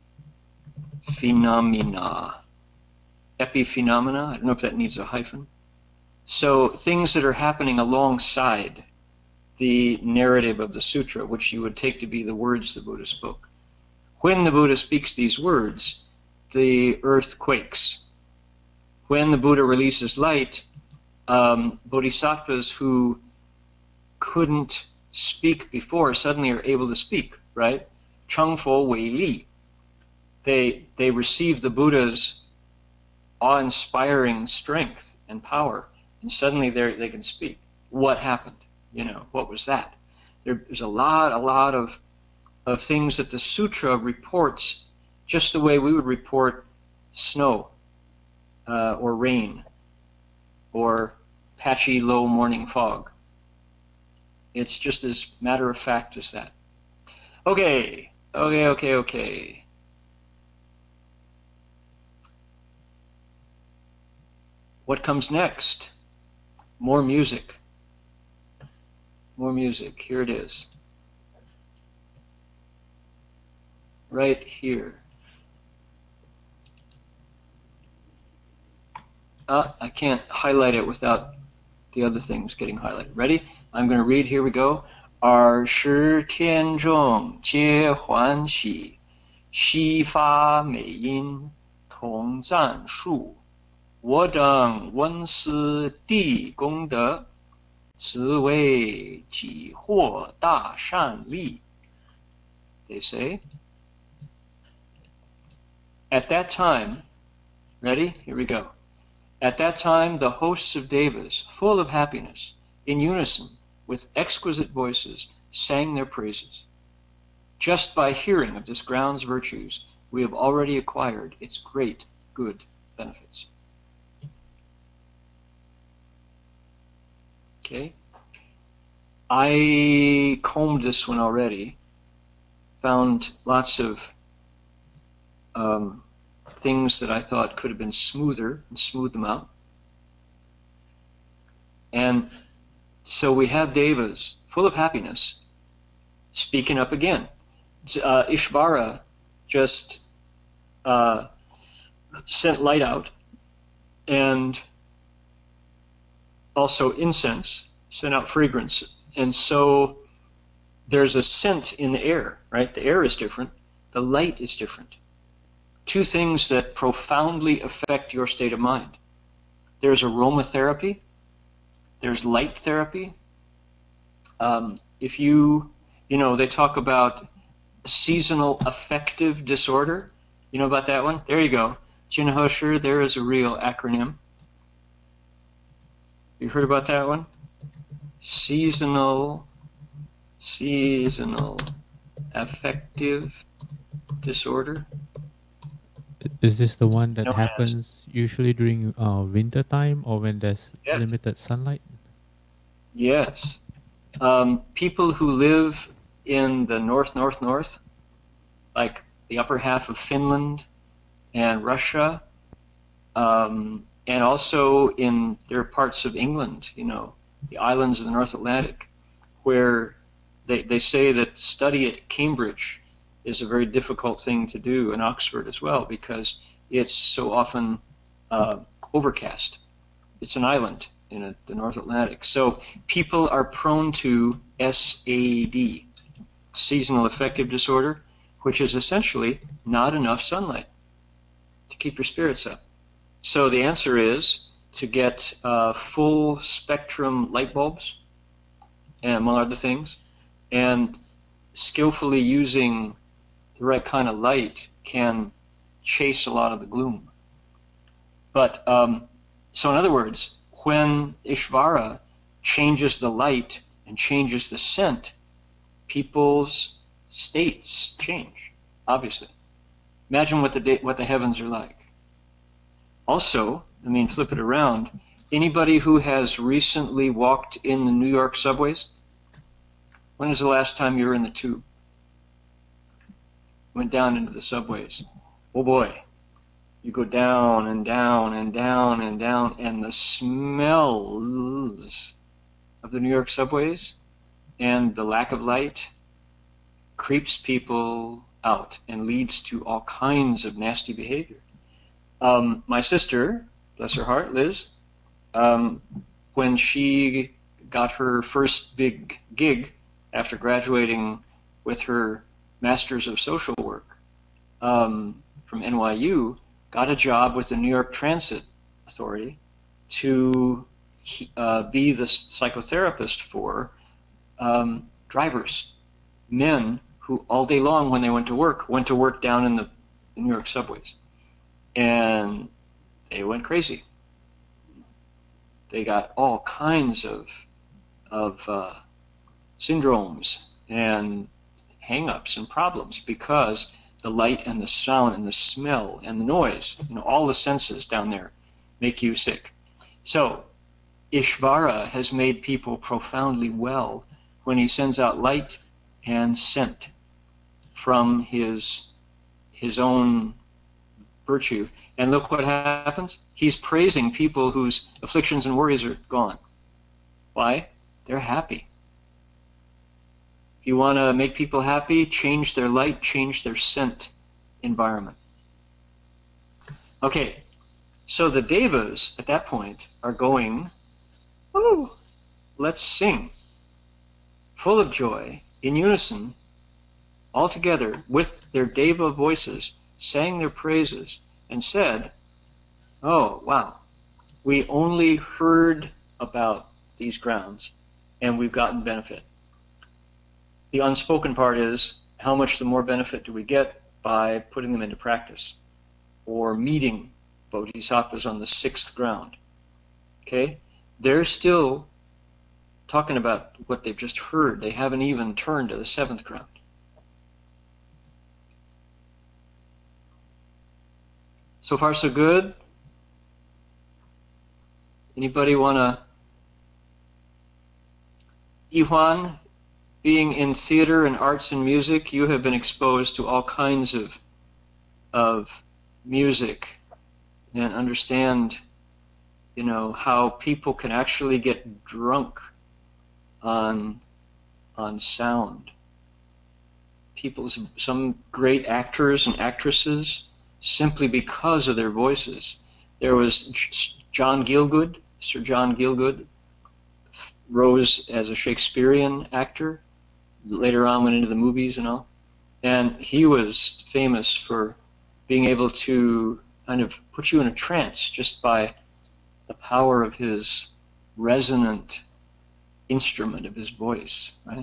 Epiphenomena, I don't know if that needs a hyphen. So things that are happening alongside the narrative of the sutra, which you would take to be the words the Buddha spoke. When the Buddha speaks these words, the earth quakes. When the Buddha releases light, um, bodhisattvas who couldn't speak before suddenly are able to speak, right? Chengfo Wei Li. They, they receive the Buddha's awe-inspiring strength and power, and suddenly they they can speak. What happened? You know, what was that? There, there's a lot, a lot of, of things that the sutra reports just the way we would report snow uh, or rain or patchy low morning fog. It's just as matter of fact as that. Okay, okay, okay, okay. What comes next? More music. more music. Here it is. Right here. Uh, I can't highlight it without the other things getting highlighted. Ready? I'm going to read. Here we go. 二十天中皆欢喜，悉发美音同赞数。我等闻思地功德，此为己获大善利。They say. At that time, ready? Here we go. At that time, the hosts of devas, full of happiness, in unison, with exquisite voices, sang their praises. Just by hearing of this ground's virtues, we have already acquired its great good benefits. Okay. I combed this one already, found lots of um, things that I thought could have been smoother and smoothed them out. And so we have devas full of happiness speaking up again. Uh, Ishvara just uh, sent light out, and also incense sent out fragrance. And so there's a scent in the air, right? The air is different. The light is different. Two things that profoundly affect your state of mind. There's aromatherapy. There's light therapy. Um, if you, you know, they talk about seasonal affective disorder. You know about that one? There you go. Heng Sure, there is a real acronym. You heard about that one? Seasonal, seasonal affective disorder. Is this the one that No happens hands. usually during uh, winter time or when there's yes. limited sunlight? Yes. Um, people who live in the north, north, north, like the upper half of Finland and Russia, um, and also in there are parts of England, you know, the islands of the North Atlantic, where they, they say that study at Cambridge is a very difficult thing to do, in Oxford as well, because it's so often uh, overcast. It's an island in a, the North Atlantic. So people are prone to S A D, seasonal affective disorder, which is essentially not enough sunlight to keep your spirits up. So the answer is to get uh, full spectrum light bulbs, and among other things, and skillfully using the right kind of light can chase a lot of the gloom. But, um, so in other words, when Ishvara changes the light and changes the scent, people's states change, obviously. Imagine what the, day, what the heavens are like. Also, I mean, flip it around, anybody who has recently walked in the New York subways, when was the last time you were in the tube? Went down into the subways. Oh boy, you go down and down and down and down, and the smells of the New York subways and the lack of light creeps people out and leads to all kinds of nasty behavior. Um, my sister, bless her heart, Liz, um, when she got her first big gig after graduating with her Masters of Social Work um, from N Y U, got a job with the New York Transit Authority to uh, be the psychotherapist for um, drivers, men who all day long when they went to work, went to work down in the, the New York subways. And they went crazy. They got all kinds of, of uh, syndromes and hang-ups and problems because the light and the sound and the smell and the noise, you know, all the senses down there make you sick. So Ishvara has made people profoundly well when he sends out light and scent from his his own virtue. And look what happens. He's praising people whose afflictions and worries are gone. Why? They're happy. If you want to make people happy, change their light, change their scent environment. Okay, so the devas at that point are going, oh, let's sing, full of joy, in unison, all together with their deva voices, sang their praises and said, oh, wow, we only heard about these grounds and we've gotten benefit. The unspoken part is, how much the more benefit do we get by putting them into practice or meeting bodhisattvas on the sixth ground? Okay? They're still talking about what they've just heard. They haven't even turned to the seventh ground. So far, so good? Anybody want to? Yihuan, being in theater and arts and music, you have been exposed to all kinds of of music and understand, you know, how people can actually get drunk on on sound. People, some great actors and actresses, simply because of their voices. There was John Gielgud, Sir John Gielgud, rose as a Shakespearean actor, later on went into the movies and all, and he was famous for being able to kind of put you in a trance just by the power of his resonant instrument of his voice, right?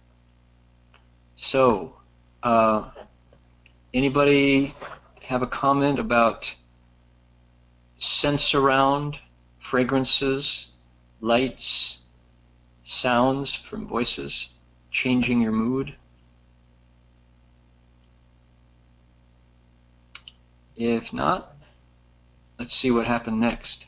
So, uh, anybody have a comment about sense around, fragrances, lights, sounds from voices, changing your mood? If not, let's see what happened next.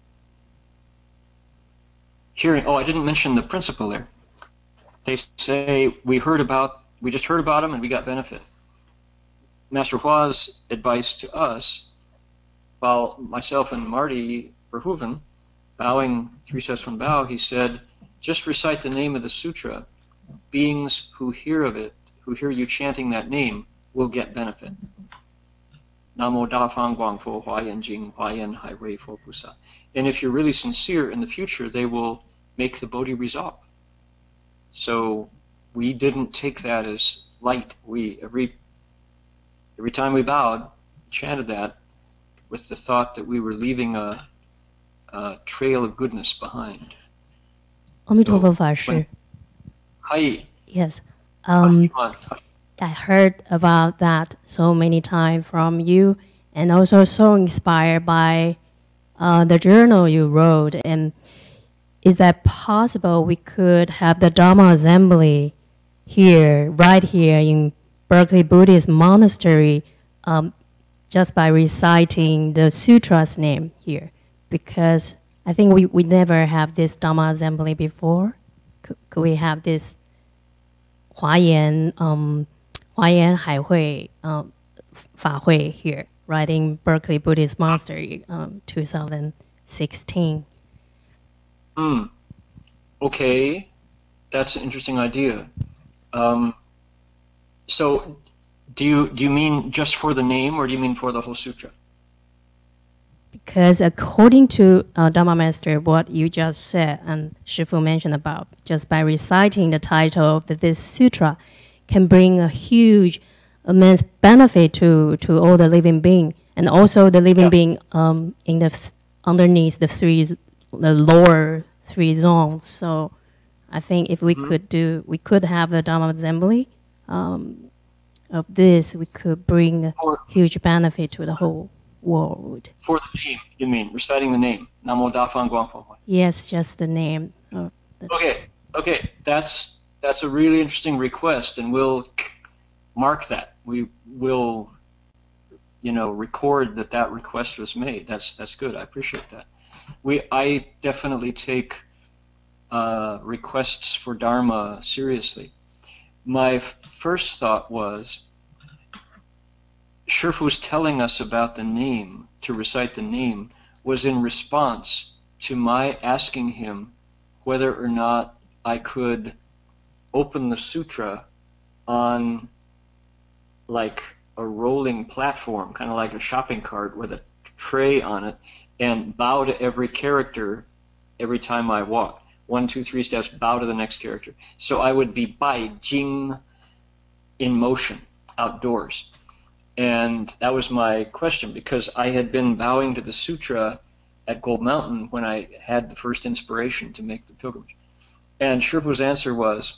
Hearing, oh, I didn't mention the principle there. They say, we heard about, we just heard about them and we got benefit. Master Hua's advice to us, while myself and Marty Verhoeven, bowing three steps from bow, he said, just recite the name of the sutra. Beings who hear of it, who hear you chanting that name, will get benefit. Namo Da Fang Guang Fo Hua Yan Jing Hua Yan Hai Wei Fo Pusa. And if you're really sincere, in the future they will make the Bodhi resolve. So we didn't take that as light. We every every time we bowed, chanted that with the thought that we were leaving a, a trail of goodness behind. 阿弥陀佛法师。 Hi. Yes. Um, Hi. I heard about that so many times from you, and also so inspired by uh, the journal you wrote. And is that possible we could have the Dharma Assembly here, right here in Berkeley Buddhist Monastery, um, just by reciting the sutra's name here? Because I think we, we never have this Dharma Assembly before. Could, could we have this Huayan, um, Huayan Haihui um, Fa Hui here, right in Berkeley Buddhist Monastery, um, two thousand sixteen? Hmm. Okay, that's an interesting idea. Um, so, do you do you mean just for the name, or do you mean for the whole sutra? Because according to uh, Dharma Master, what you just said and Shifu mentioned about, just by reciting the title of the, this sutra can bring a huge, immense benefit to, to all the living being, and also the living yeah. being um, in the th underneath the three, the lower three zones. So I think if we mm-hmm. could do, we could have a Dharma Assembly um, of this, we could bring a or huge benefit to the whole world. For the name, you mean, reciting the name. Namo Da Fang Guang Fo Hui. Yes, just the name. Of the okay, okay, that's that's a really interesting request, and we'll mark that. We will, you know, record that that request was made. That's that's good. I appreciate that. We, I definitely take uh, requests for Dharma seriously. My f first thought was, Shifu's telling us about the name, to recite the name, was in response to my asking him whether or not I could open the sutra on like a rolling platform, kind of like a shopping cart with a tray on it, and bow to every character every time I walk. One, two, three steps, bow to the next character. So I would be bai jing in motion outdoors. And that was my question, because I had been bowing to the sutra at Gold Mountain when I had the first inspiration to make the pilgrimage. And Sherpa's answer was,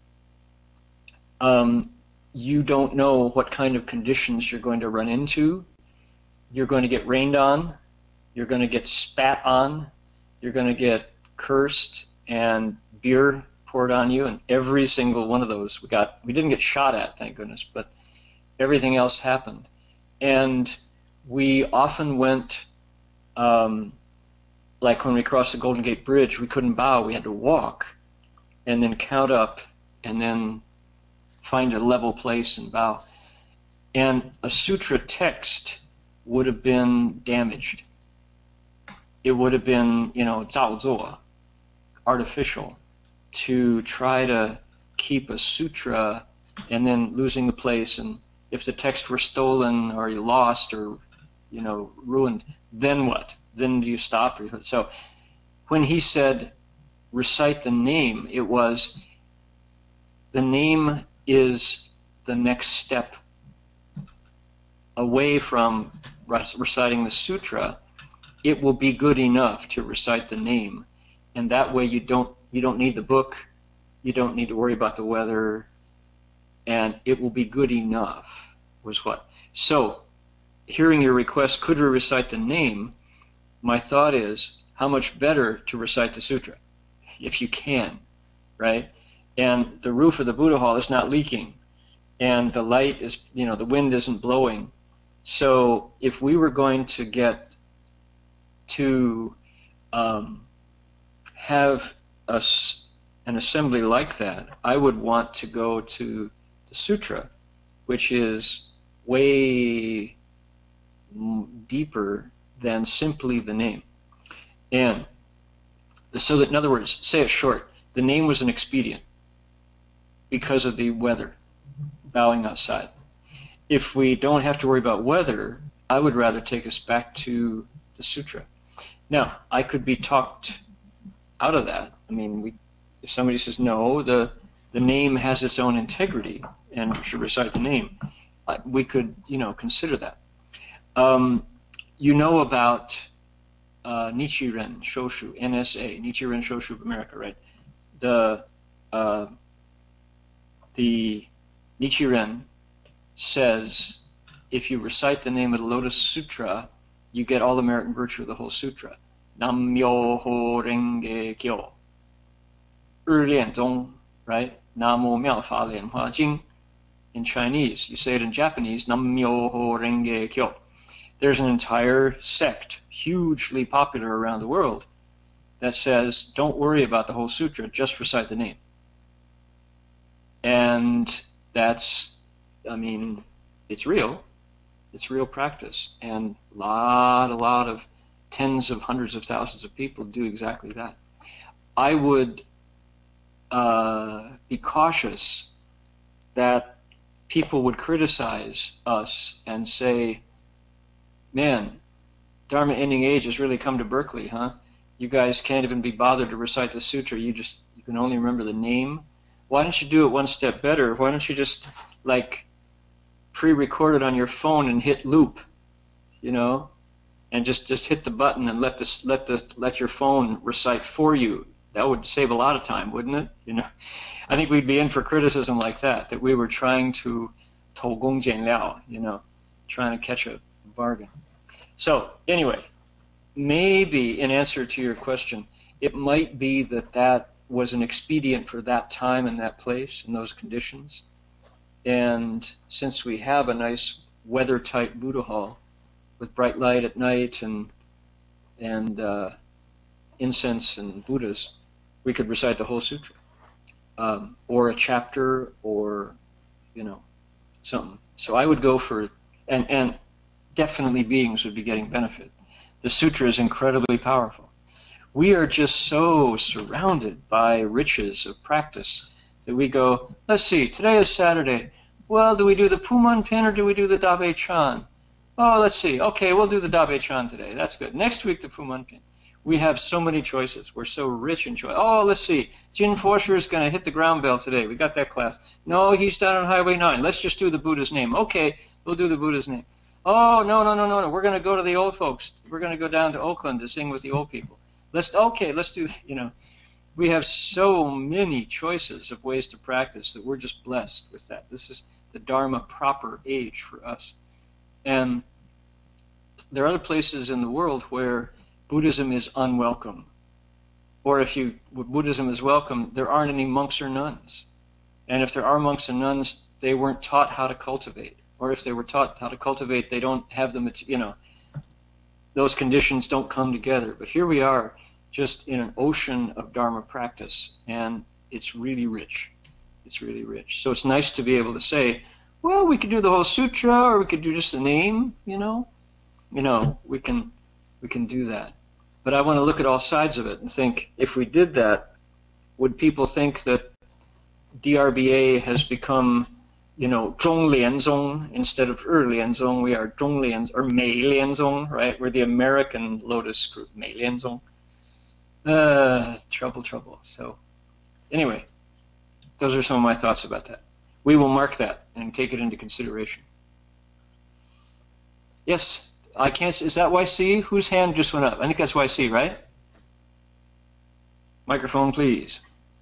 um, you don't know what kind of conditions you're going to run into. You're going to get rained on. You're going to get spat on. You're going to get cursed and beer poured on you. And every single one of those we got, we didn't get shot at, thank goodness, but everything else happened. And we often went, um, like when we crossed the Golden Gate Bridge, we couldn't bow, we had to walk and then count up and then find a level place and bow. And a sutra text would have been damaged. It would have been, you know, 造作, artificial, to try to keep a sutra and then losing the place, and if the text were stolen or you lost or, you know, ruined, then what? Then do you stop? So when he said recite the name, it was the name is the next step away from reciting the sutra. It will be good enough to recite the name, and that way you don't you don't need the book, you don't need to worry about the weather, and it will be good enough, was what. So, hearing your request, could we recite the name, my thought is, how much better to recite the sutra, if you can, right? And the roof of the Buddha Hall is not leaking, and the light is, you know, the wind isn't blowing. So, if we were going to get to um, have a, an assembly like that, I would want to go to the sutra, which is way deeper than simply the name. And the, so that, in other words, say it short, the name was an expedient because of the weather, bowing outside. If we don't have to worry about weather, I would rather take us back to the sutra. Now, I could be talked out of that. I mean, we, if somebody says, no, the, the name has its own integrity and you should recite the name, uh, we could, you know, consider that. Um, you know about uh, Nichiren Shoshu, N S A, Nichiren Shoshu of America, right? The, uh, the Nichiren says, if you recite the name of the Lotus Sutra, you get all the merit and virtue of the whole sutra. Nam Myoho Renge Kyo. Er Lian Zong, right? Namo Miao Fa Lian Hua Jing. In Chinese, you say it in Japanese, Nam Myoho Renge Kyo. There's an entire sect, hugely popular around the world, that says, don't worry about the whole sutra, just recite the name. And that's, I mean, it's real. It's real practice, and a lot, a lot of tens of hundreds of thousands of people do exactly that. I would uh, be cautious that people would criticize us and say, man, Dharma Ending Age has really come to Berkeley, huh? You guys can't even be bothered to recite the sutra, you just, you can only remember the name. Why don't you do it one step better? Why don't you just, like, pre-record it on your phone and hit loop, you know, and just just hit the button and let this let the let your phone recite for you. That would save a lot of time, wouldn't it? You know, I think we'd be in for criticism like that, that we were trying to 偷工减料, you know, trying to catch a bargain. So anyway, maybe in answer to your question, it might be that that was an expedient for that time and that place and those conditions. And since we have a nice weather-tight Buddha Hall with bright light at night and and uh, incense and Buddhas, we could recite the whole sutra, um, or a chapter, or you know, something. So I would go for, and and definitely beings would be getting benefit. The sutra is incredibly powerful. We are just so surrounded by riches of practice That we go, let's see, today is Saturday. Well, do we do the Puman Pin or do we do the Dabe Chan? Oh, let's see. Okay, we'll do the Dabe Chan today. That's good. Next week, the Puman Pin. We have so many choices. We're so rich in choice. Oh, let's see. Jin Forsher is going to hit the ground bell today. We got that class. No, he's down on Highway nine. Let's just do the Buddha's name. Okay, we'll do the Buddha's name. Oh, no, no, no, no, no. We're going to go to the old folks. We're going to go down to Oakland to sing with the old people. Let's, okay, let's do, you know. We have so many choices of ways to practice that we're just blessed with that. This is the Dharma proper age for us. And there are other places in the world where Buddhism is unwelcome. Or if you Buddhism is welcome, there aren't any monks or nuns. And if there are monks and nuns, they weren't taught how to cultivate. Or if they were taught how to cultivate, they don't have the, you know, those conditions don't come together. But here we are, just in an ocean of Dharma practice, and it's really rich. It's really rich. So it's nice to be able to say, well, we could do the whole sutra, or we could do just the name, you know. You know, we can, we can do that. But I want to look at all sides of it and think, if we did that, would people think that D R B A has become, you know, Zhonglianzong instead of Erlianzong? We are Zhonglianzong, or Meilianzong, right? We're the American Lotus group, Meilianzong. Uh, trouble, trouble. So, anyway, those are some of my thoughts about that. We will mark that and take it into consideration. Yes, I can't. Is that Y C? Whose hand just went up? I think that's Y C, right? Microphone, please.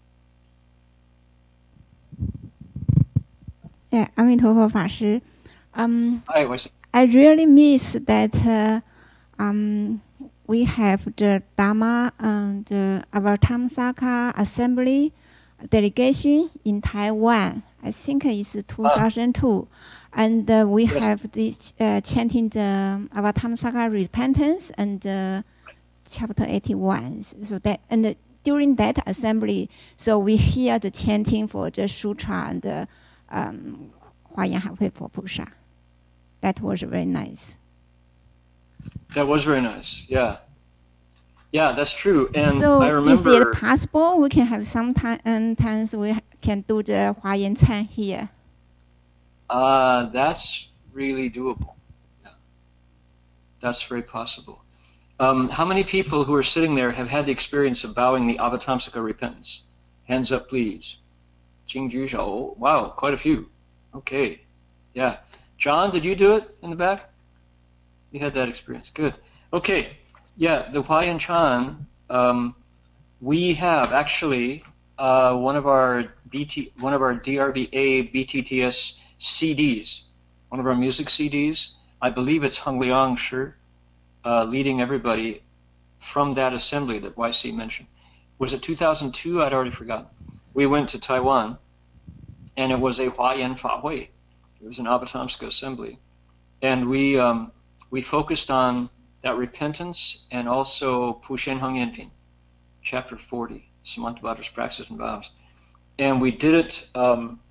Yeah, 阿弥陀佛法师。Um, Hi, Y C. I really miss that uh, um, we have the Dharma and the Avatamsaka Assembly delegation in Taiwan. I think it's two thousand two. And uh, we yes. have this uh, chanting the Avatamsaka repentance and uh, chapter eighty-one. So that and uh, during that assembly, so we hear the chanting for the sutra and the um, Huayan Hahui Po Pusha. That was very nice. That was very nice. Yeah, yeah, that's true. And so I remember. Is it possible we can have some time and times we can do the Huayan Chan here? Uh, that's really doable. Yeah. That's very possible. Um, how many people who are sitting there have had the experience of bowing the Avatamsaka repentance? Hands up, please. Jingju Shao. Wow, quite a few. Okay. Yeah. John, did you do it in the back? You had that experience. Good. Okay. Yeah, the Huayan Chan, um, we have actually uh, one of our B T, one of our D R B A B T T S C Ds, one of our music C Ds. I believe it's Heng Sure, uh, leading everybody from that assembly that Y C mentioned. Was it two thousand two? I'd already forgotten. We went to Taiwan, and it was a Huayan Fa Hui. It was an Avatamsaka assembly, and we um, we focused on that repentance and also Pushen Heng Yanpin, chapter forty, Samantabhadra's practices and vows, and we did it. Um,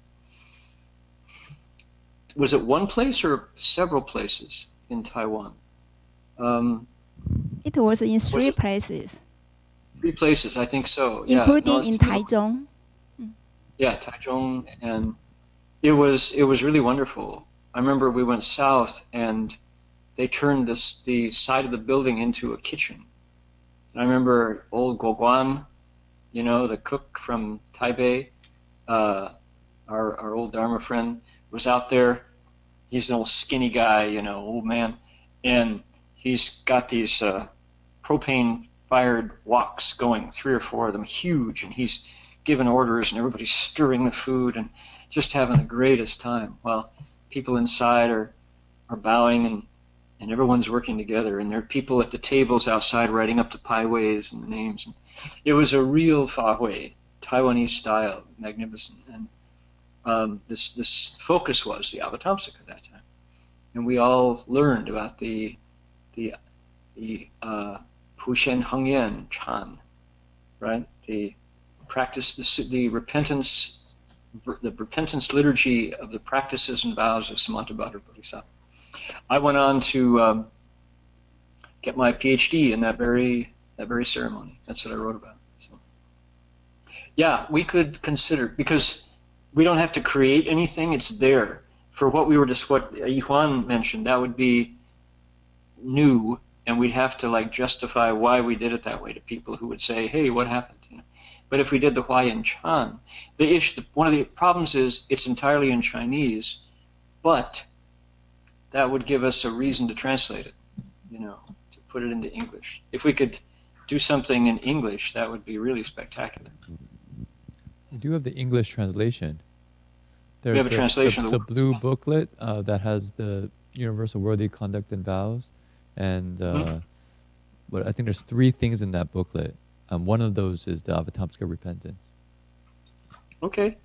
Was it one place or several places in Taiwan? Um, it was in three was places. Three places, I think so. Including yeah, no, in Taichung. Yeah, Taichung, and it was it was really wonderful. I remember we went south and they turned this the side of the building into a kitchen. And I remember old Guoguan, you know, the cook from Taipei, uh, our our old Dharma friend, was out there. He's an old skinny guy, you know, old man, and he's got these uh, propane-fired woks going, three or four of them, huge, and he's giving orders, and everybody's stirring the food and just having the greatest time while people inside are are bowing, and, and everyone's working together, and there are people at the tables outside writing up the paiways and the names. And it was a real Fa Hui, Taiwanese style, magnificent. And Um, this this focus was the Avatamsaka at that time, and we all learned about the the the uh, Pushen Heng Yan Chan, right? The practice, the the repentance, the repentance liturgy of the practices and vows of Samantabhadra Bodhisattva. I went on to um, get my PhD in that very that very ceremony. That's what I wrote about. So, Yeah, we could consider, because we don't have to create anything, it's there. For what we were just, what Yuan mentioned, that would be new, and we'd have to like justify why we did it that way to people who would say, hey, what happened? You know? But if we did the Huayan Chan, the issue, one of the problems is it's entirely in Chinese, but that would give us a reason to translate it, you know, to put it into English. If we could do something in English, that would be really spectacular. We do have the English translation. There's we have a the, translation the, of the, the blue booklet uh, that has the Universal Worthy Conduct and Vows, and uh, mm-hmm. but I think there's three things in that booklet. Um, one of those is the Avatamsaka repentance. Okay.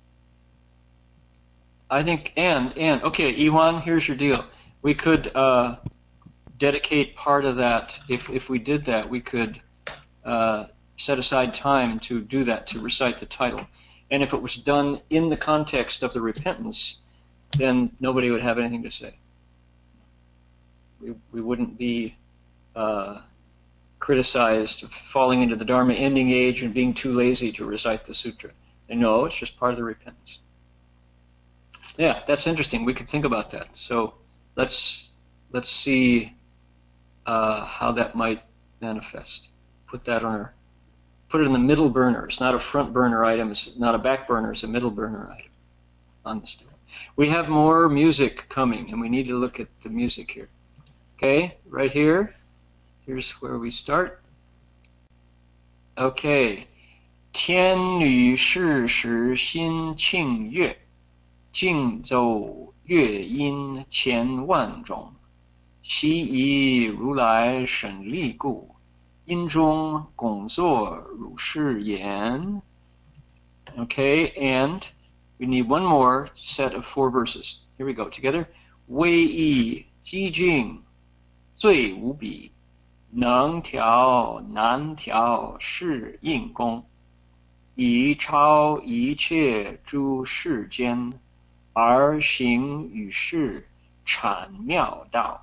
I think, and, and, okay, Iwan, here's your deal. We could uh, dedicate part of that, if, if we did that, we could uh, set aside time to do that, to recite the title. And if it was done in the context of the repentance, then nobody would have anything to say. We, we wouldn't be uh, criticized of falling into the Dharma ending age and being too lazy to recite the sutra. And no, it's just part of the repentance. Yeah, that's interesting. We could think about that. So let's let's see uh, how that might manifest. Put that on our, put it in the middle burner. It's not a front burner item. It's not a back burner. It's a middle burner item on the student. We have more music coming, and we need to look at the music here. Okay, right here. Here's where we start. Okay. 天女释时心庆月 静奏乐音千万种 习以如来审利故 音中拱作如是言 Okay, and we need one more set of four verses. Here we go, together. 威仪激静最无比 能调难调是应功 以超一切诸世间 而行于世阐妙道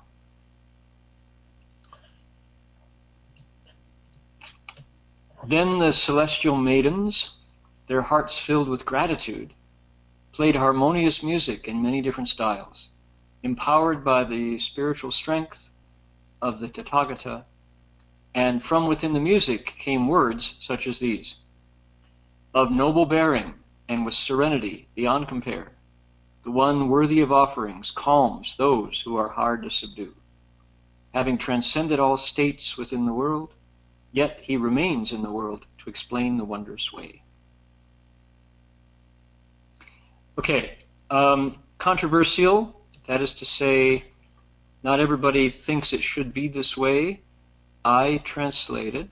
Then the celestial maidens, their hearts filled with gratitude, played harmonious music in many different styles, empowered by the spiritual strength of the Tathagata, and from within the music came words such as these. Of noble bearing and with serenity beyond compare, the one worthy of offerings calms those who are hard to subdue. Having transcended all states within the world, yet he remains in the world to explain the wondrous way. Okay, um, controversial, that is to say, not everybody thinks it should be this way. I translated.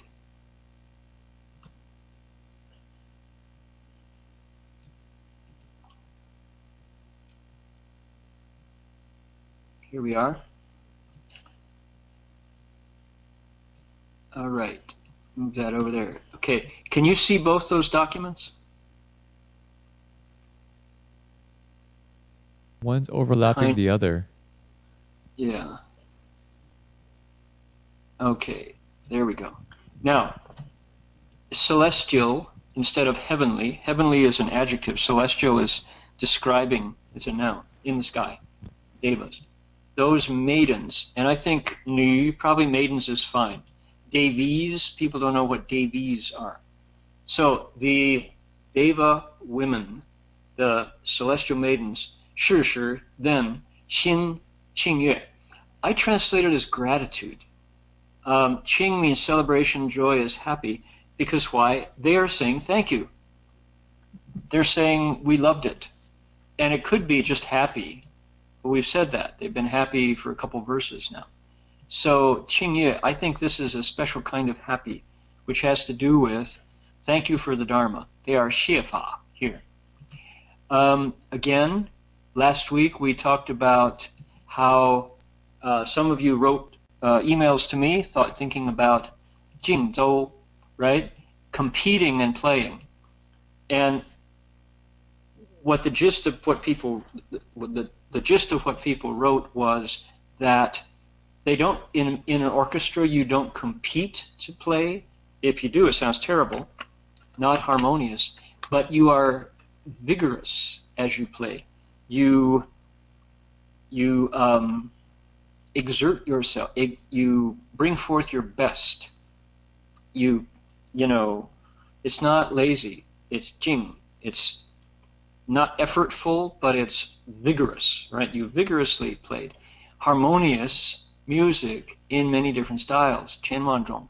Here we are. All right, move that over there. Okay, can you see both those documents? One's overlapping kind the other. Yeah. Okay, there we go. Now, celestial instead of heavenly. Heavenly is an adjective. Celestial is describing, it's a noun, in the sky. Devas. Those maidens, and I think nu, probably maidens is fine. Devis, people don't know what Devis are. So the Deva women, the celestial maidens, shi shi, them, xin, qing yue. I translate it as gratitude. Um, qing means celebration, joy is happy, because why? They are saying thank you. They're saying we loved it. And it could be just happy, but we've said that. They've been happy for a couple verses now. So, Qingye, I think this is a special kind of happy, which has to do with thank you for the Dharma. They are xiefa here. Um, again, last week we talked about how uh, some of you wrote uh, emails to me, thought thinking about jingzhou, right? Competing and playing. And what the gist of what people, the, the gist of what people wrote was that they don't, in, in an orchestra, you don't compete to play. If you do, it sounds terrible. not harmonious, but you are vigorous as you play. You you um, exert yourself. It, you bring forth your best. You you know, it's not lazy. It's jing. It's not effortful, but it's vigorous, right? You vigorously played. Harmonious music in many different styles. Qianwangzhong.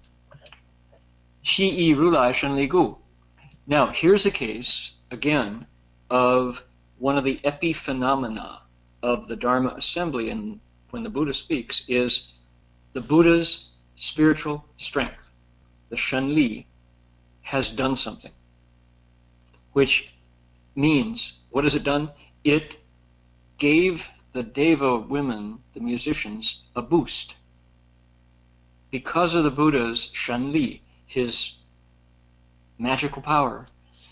Xi yi ru lai shen li gu. Now, here's a case, again, of one of the epiphenomena of the Dharma assembly, and when the Buddha speaks, is the Buddha's spiritual strength. The Shen Li has done something, which means, what has it done? It gave the Deva women, the musicians, a boost. Because of the Buddha's Shen Li, his magical power,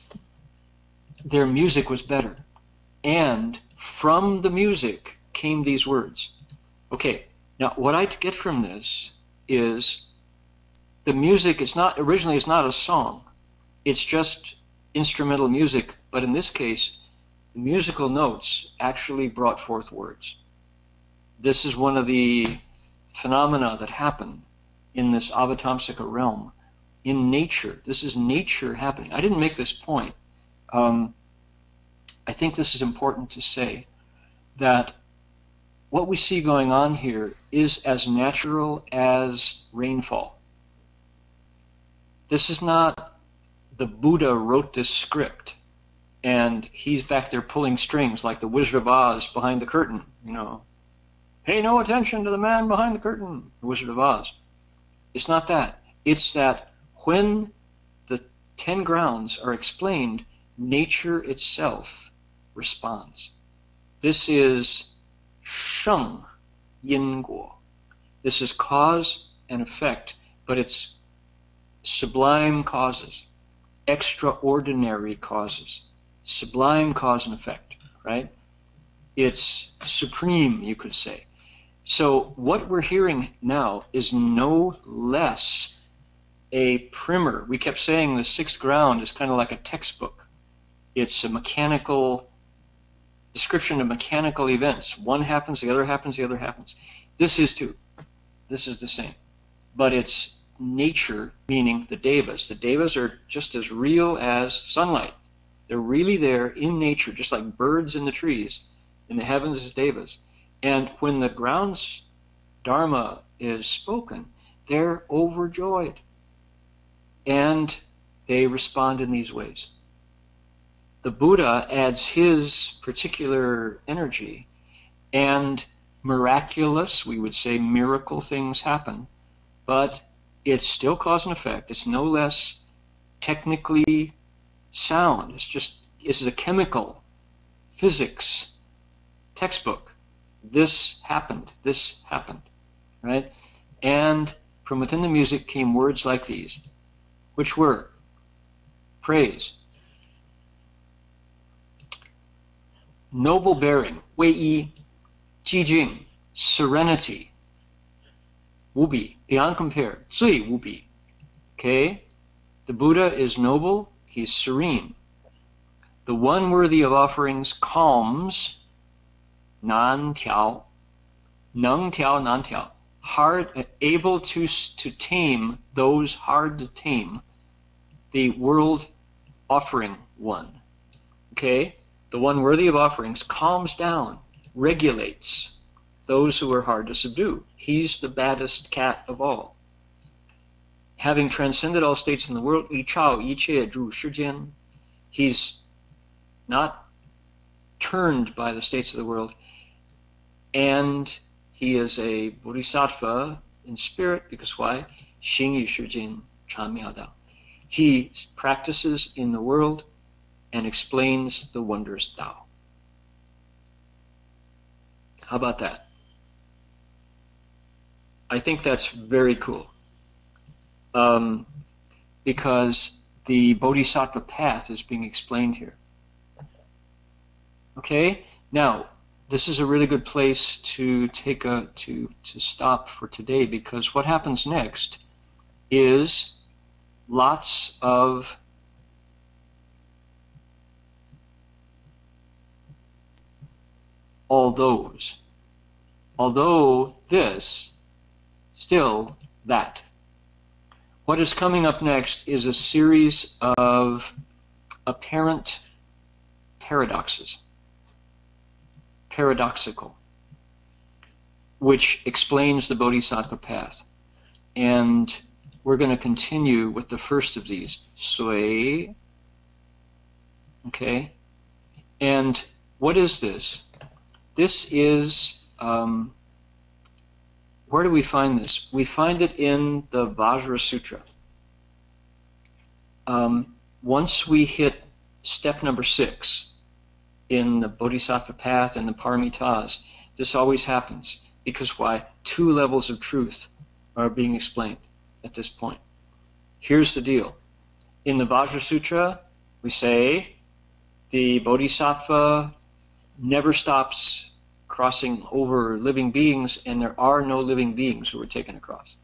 their music was better. And from the music came these words. Okay, now what I get from this is the music is not, originally it's not a song. It's just instrumental music, but in this case, the musical notes actually brought forth words. This is one of the phenomena that happen in this Avatamsaka realm. In nature, this is nature happening. I didn't make this point. Um, I think this is important to say, that what we see going on here is as natural as rainfall. This is not the Buddha wrote this script and he's back there pulling strings like the Wizard of Oz behind the curtain, you know. Pay no attention to the man behind the curtain, the Wizard of Oz. It's not that. It's that when the ten grounds are explained, nature itself responds. This is sheng yin guo. This is cause and effect, but it's sublime causes, extraordinary causes, sublime cause and effect, right? It's supreme, you could say. So what we're hearing now is no less a primer. We kept saying the sixth ground is kind of like a textbook. It's a mechanical description of mechanical events. One happens, the other happens, the other happens. This is too. This is the same. But it's nature, meaning the devas. The devas are just as real as sunlight. They're really there in nature, just like birds in the trees. In the heavens is devas. And when the grounds dharma is spoken, they're overjoyed. And they respond in these ways. The Buddha adds his particular energy, and miraculous, we would say miracle things happen, but it's still cause and effect. It's no less technically sound. It's just, this is a chemical, physics textbook. This happened, this happened, right? And from within the music came words like these, which were praise, noble bearing, wei yi, ji jing, serenity, wu bi, beyond compare, zui wu bi. Okay? The Buddha is noble, he's serene. The one worthy of offerings calms, nan tiao, neng tiao, nan tiao, hard, able to, to tame those hard to tame, the world offering one. Okay? The one worthy of offerings calms down, regulates those who are hard to subdue. He's the baddest cat of all. Having transcended all states in the world, yi chao yi che zhu shi jian, he's not turned by the states of the world, and he is a bodhisattva in spirit, because why? Xing yu shi jin chan miao dao. He practices in the world and explains the wondrous Tao. How about that? I think that's very cool. Um, because the Bodhisattva path is being explained here. Okay? Now, this is a really good place to take a to to stop for today, because what happens next is lots of all those. Although this, still that. What is coming up next is a series of apparent paradoxes, paradoxical, which explains the Bodhisattva path. And we're going to continue with the first of these, Sui. Okay? And what is this? This is, um, where do we find this? We find it in the Vajra Sutra. Um, once we hit step number six in the Bodhisattva path and the Paramitas, this always happens. Because why? Two levels of truth are being explained at this point. Here's the deal. In the Vajra Sutra, we say the Bodhisattva never stops crossing over living beings, and there are no living beings who are taken across.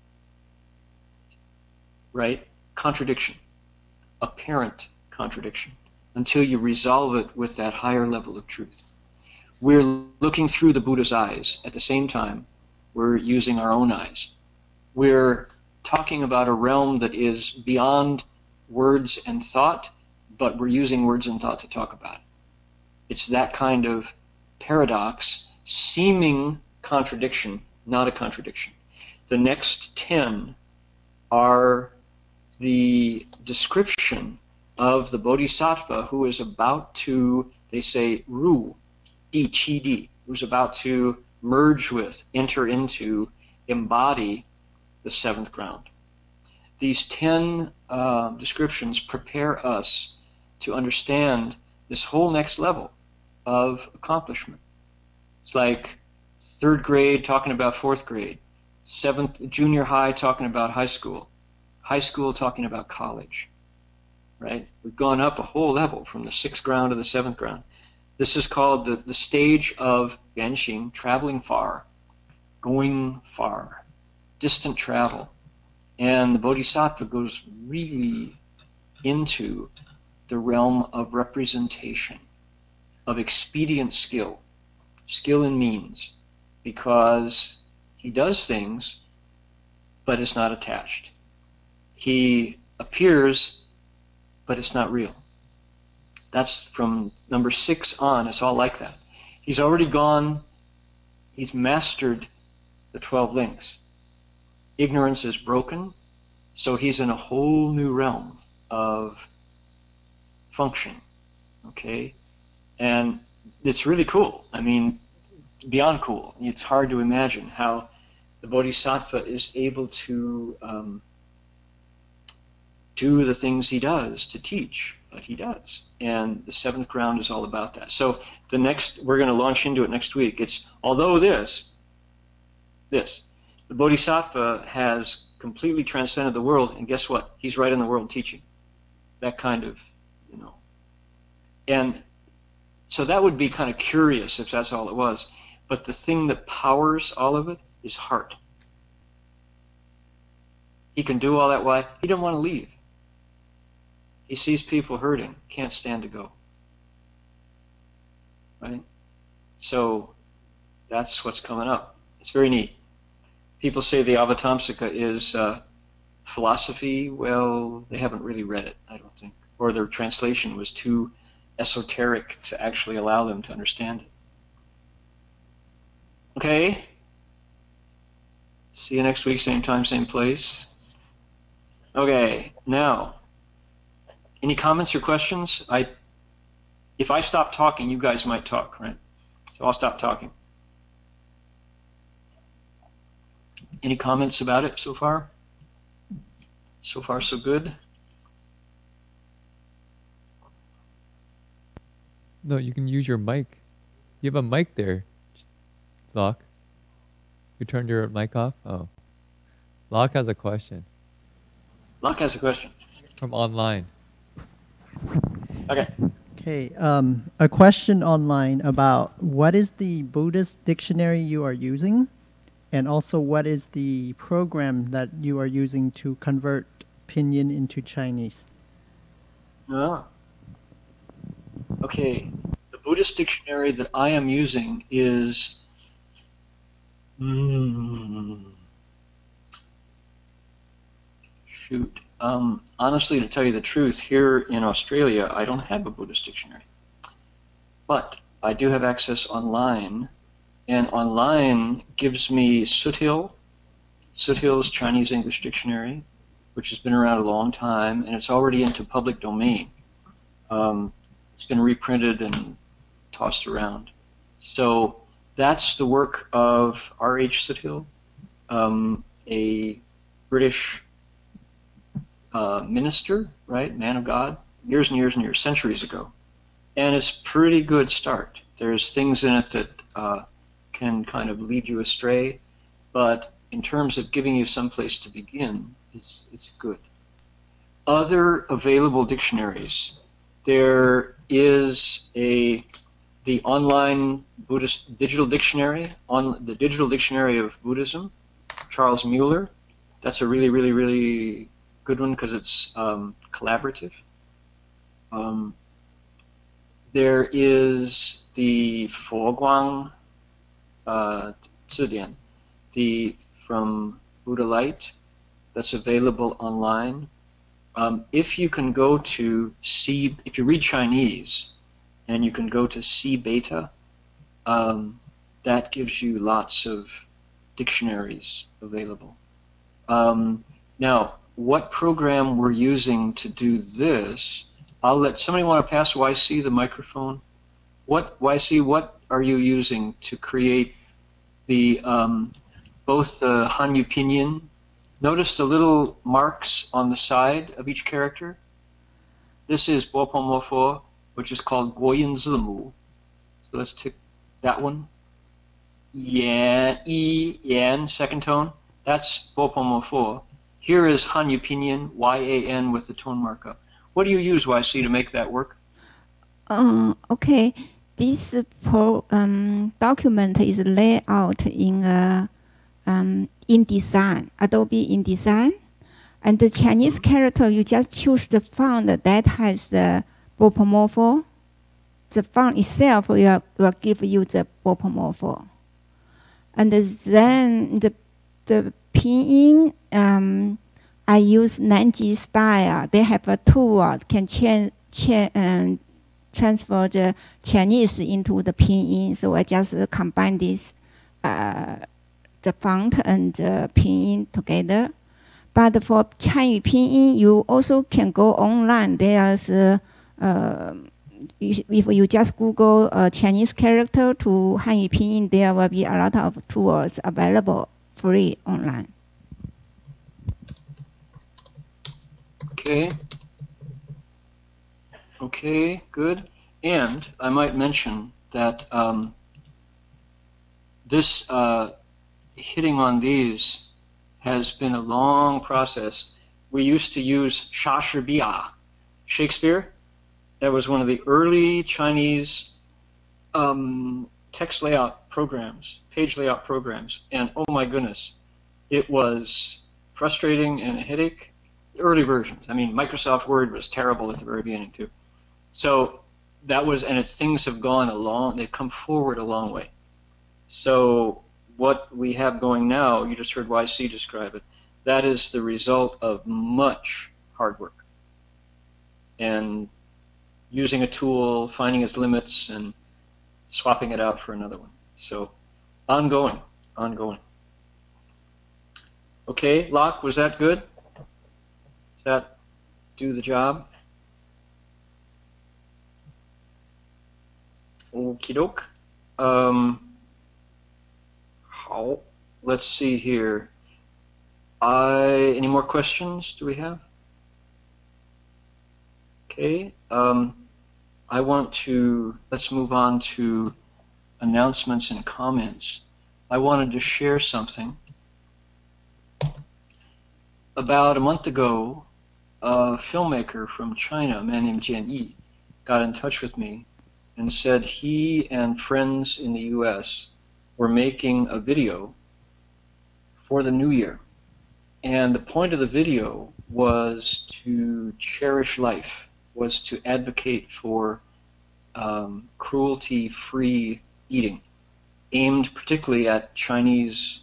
Right? Contradiction. Apparent contradiction. Until you resolve it with that higher level of truth. We're looking through the Buddha's eyes. At the same time, we're using our own eyes. We're talking about a realm that is beyond words and thought, but we're using words and thought to talk about it. It's that kind of paradox, seeming contradiction, not a contradiction. The next ten are the description of the Bodhisattva who is about to, they say, ru, di, chi, di, who's about to merge with, enter into, embody the seventh ground. These ten uh, descriptions prepare us to understand this whole next level of accomplishment. It's like third grade talking about fourth grade, seventh, junior high talking about high school, high school talking about college, right? We've gone up a whole level from the sixth ground to the seventh ground. This is called the, the stage of Yanxing, traveling far, going far, distant travel. And the Bodhisattva goes really into the realm of representation, of expedient skill, skill in means, because he does things, but it's not attached. He appears, but it's not real. That's from number six on, it's all like that. He's already gone, he's mastered the twelve links. Ignorance is broken, so he's in a whole new realm of function, okay? And it's really cool. I mean, beyond cool. It's hard to imagine how the Bodhisattva is able to um, do the things he does to teach, but he does. And the seventh ground is all about that. So the next, we're going to launch into it next week. It's, although this, this, the Bodhisattva has completely transcended the world, and guess what? He's right in the world teaching. That kind of, you know. And so that would be kind of curious if that's all it was. But the thing that powers all of it is heart. He can do all that. Why? He didn't want to leave. He sees people hurting, can't stand to go. Right? So that's what's coming up. It's very neat. People say the Avatamsaka is uh, philosophy. Well, they haven't really read it, I don't think. Or their translation was too esoteric to actually allow them to understand it. Okay? See you next week, same time, same place. Okay, now, any comments or questions? I, if I stop talking, you guys might talk, right? So I'll stop talking. Any comments about it so far? So far, so good? No, you can use your mic. You have a mic there, Locke. You turned your mic off? Oh. Locke has a question. Locke has a question. From online. Okay. Okay, um, a question online about what is the Buddhist dictionary you are using, and also what is the program that you are using to convert Pinyin into Chinese? Ah. Okay. The Buddhist dictionary that I am using is mm, shoot. Um, honestly, to tell you the truth, here in Australia, I don't have a Buddhist dictionary. But I do have access online, and online gives me Sutil, Sutil's Chinese English Dictionary, which has been around a long time, and it's already into public domain. Um, it's been reprinted and tossed around. So that's the work of R H Sutil, um, a British uh, minister, right, man of God, years and years and years, centuries ago. And it's a pretty good start. There's things in it that uh, can kind of lead you astray, but in terms of giving you some place to begin, it's, it's good. Other available dictionaries. There is a the online Buddhist digital dictionary, on the digital dictionary of Buddhism, Charles Mueller. That's a really, really, really good one because it's um, collaborative. Um, there is the Foguang uh, Zidian, the from Buddha Light, that's available online. Um, if you can go to C, if you read Chinese, and you can go to C Beta, um, that gives you lots of dictionaries available. Um, now, what program we're using to do this, I'll let somebody want to pass Y C the microphone. What Y C? What are you using to create the um, both the Hanyu Pinyin? Notice the little marks on the side of each character. This is Bopomofo, which is called Guoyin Zimu. So let's take that one. Yan, E, Yan, second tone. That's Bopomofo. Here is Hanyu Pinyin, Y A N with the tone markup. What do you use, Y C, to make that work? Uh, okay, this pro, um, document is laid out in a um, InDesign, Adobe InDesign, and the Chinese character, you just choose the font that has the Bopomofo. The font itself will, will give you the Bopomofo. And then the, the pinyin, um, I use Nanji style. They have a tool can change, change um, transfer the Chinese into the pinyin. So I just uh, combine this, uh, the font and the pinyin together. But for Chinese pinyin, you also can go online. There's uh, uh, if you just Google uh, Chinese character to Hanyu pinyin, there will be a lot of tools available free online. Okay. Okay, good. And I might mention that um, this uh, hitting on these has been a long process. We used to use Sha Shi Bia, Shakespeare. That was one of the early Chinese um, text layout programs, page layout programs. And oh my goodness, it was frustrating and a headache. Early versions. I mean, Microsoft Word was terrible at the very beginning too. So that was, and it's things have gone a long, they've come forward a long way. So what we have going now, you just heard Y C describe it, that is the result of much hard work. And using a tool, finding its limits, and swapping it out for another one. So ongoing, ongoing. Okay, Locke, was that good? Does that do the job? Okie doke. Um, how? Let's see here. I, any more questions do we have? Okay. Um, I want to, let's move on to announcements and comments. I wanted to share something. About a month ago, a filmmaker from China, a man named Jian Yi, got in touch with me and said he and friends in the U S were making a video for the new year. And the point of the video was to cherish life, was to advocate for um, cruelty-free eating, aimed particularly at Chinese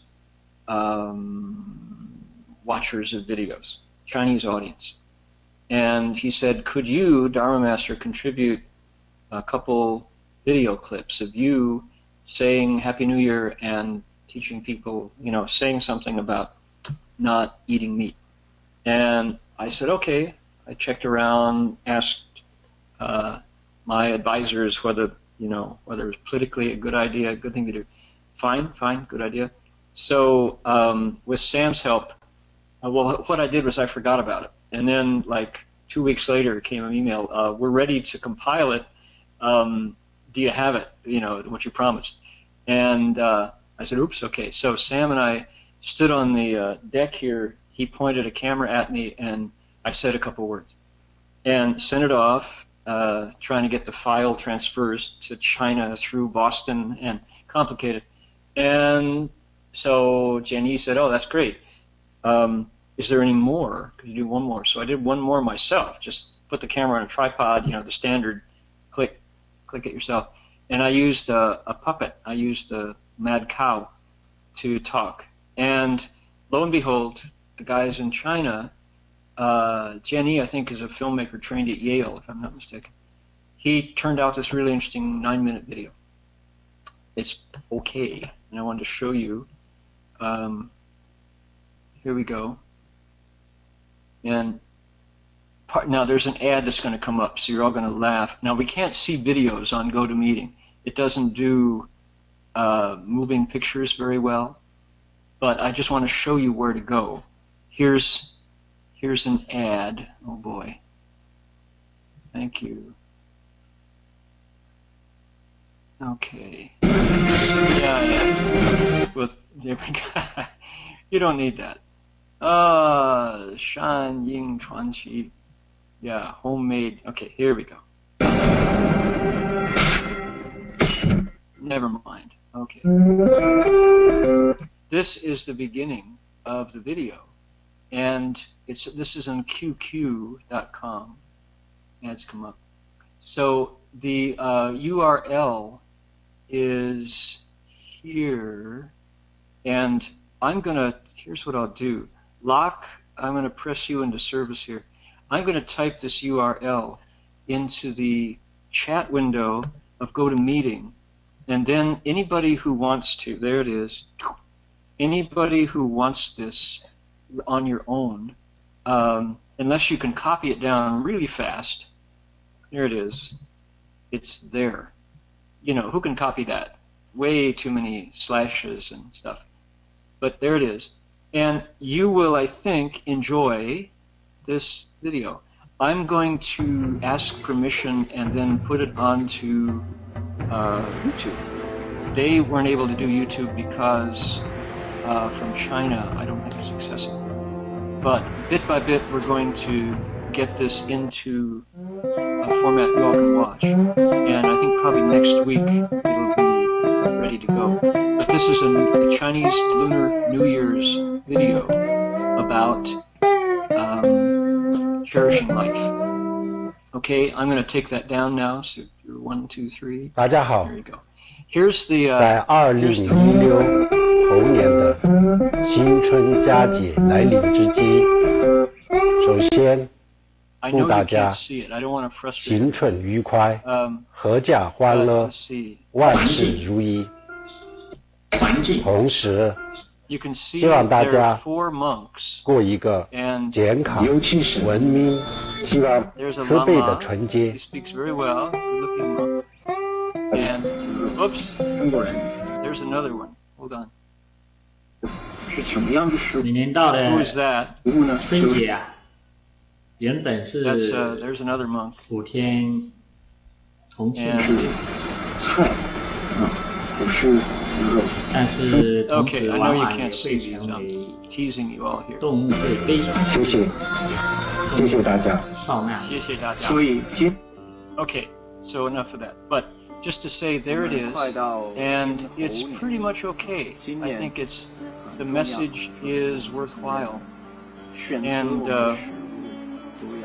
um, watchers of videos, Chinese audience. And he said, could you, Dharma Master, contribute a couple video clips of you saying Happy New Year and teaching people, you know, saying something about not eating meat. And I said, okay. I checked around, asked uh, my advisors whether, you know, whether it was politically a good idea, a good thing to do. Fine, fine, good idea. So um, with Sam's help, uh, well, what I did was I forgot about it. And then like two weeks later came an email, uh, we're ready to compile it. Um, do you have it, you know, what you promised? And uh, I said, oops, okay. So Sam and I stood on the uh, deck here. He pointed a camera at me, and I said a couple words. And sent it off, uh, trying to get the file transfers to China through Boston, and complicated. And so Jenny said, oh, that's great. Um, is there any more? Could you do one more? So I did one more myself. Just put the camera on a tripod, you know, the standard click, click it yourself. And I used a, a puppet. I used a mad cow to talk. And lo and behold, the guys in China, uh, Jenny, I think, is a filmmaker trained at Yale, if I'm not mistaken. He turned out this really interesting nine-minute video. It's okay, and I wanted to show you. Um, here we go. And part, now there's an ad that's going to come up, so you're all going to laugh. Now we can't see videos on GoToMeeting. It doesn't do uh, moving pictures very well, but I just want to show you where to go. Here's here's an ad. Oh boy. Thank you. Okay. Yeah, yeah. Well, there we go. You don't need that. Uh, Shan Ying Chuan Qi. Yeah, homemade. Okay, here we go. Never mind. Okay. This is the beginning of the video, and it's this is on Q Q dot com. Ads come up. So the uh, U R L is here, and I'm gonna. Here's what I'll do. Lock. I'm gonna press you into service here. I'm gonna type this U R L into the chat window of GoToMeeting, and then anybody who wants to. There it is. Anybody who wants this on your own, um, unless you can copy it down really fast. Here it is. It's there. You know, who can copy that? Way too many slashes and stuff. But there it is. And you will, I think, enjoy this video. I'm going to ask permission and then put it onto uh, YouTube. They weren't able to do YouTube because uh, from China, I don't think it's accessible. But bit by bit, we're going to get this into a format you all can watch. And I think probably next week it'll be ready to go. But this is a, a Chinese Lunar New Year's video about um, cherishing life. Okay, I'm going to take that down now. So you're one, two, three. 大家好。 There you go. Here's the. Uh, 在二零一六猴年的新春佳节来临之际，首先 I 祝 know 大 you 家 can't see it. I don't want to frustrate 新 you. 春愉快， Um, 阖家欢 but 乐， let's see. 万事如意。同时， You can see 希望大 there 家 are four monks, 过一个 and 健康、文明、 there's a 慈悲的 lama. 纯洁 He。speaks very well, good-looking monk. And oops, there's another one. Hold on. 每年到 Who is 的 that? 春节啊，原本是 That's uh, there's another monk. 普天同庆的 And 日子，但是同 okay, 时 I 往 know you 往也 can't see 会 these. 成 I'm 为 teasing you all here. 动物最悲伤的谢谢，谢谢大家。 少纳。 谢谢大家。Okay, so enough of that. But just to say, there it is, and it's pretty much okay. I think it's the message is worthwhile, and uh,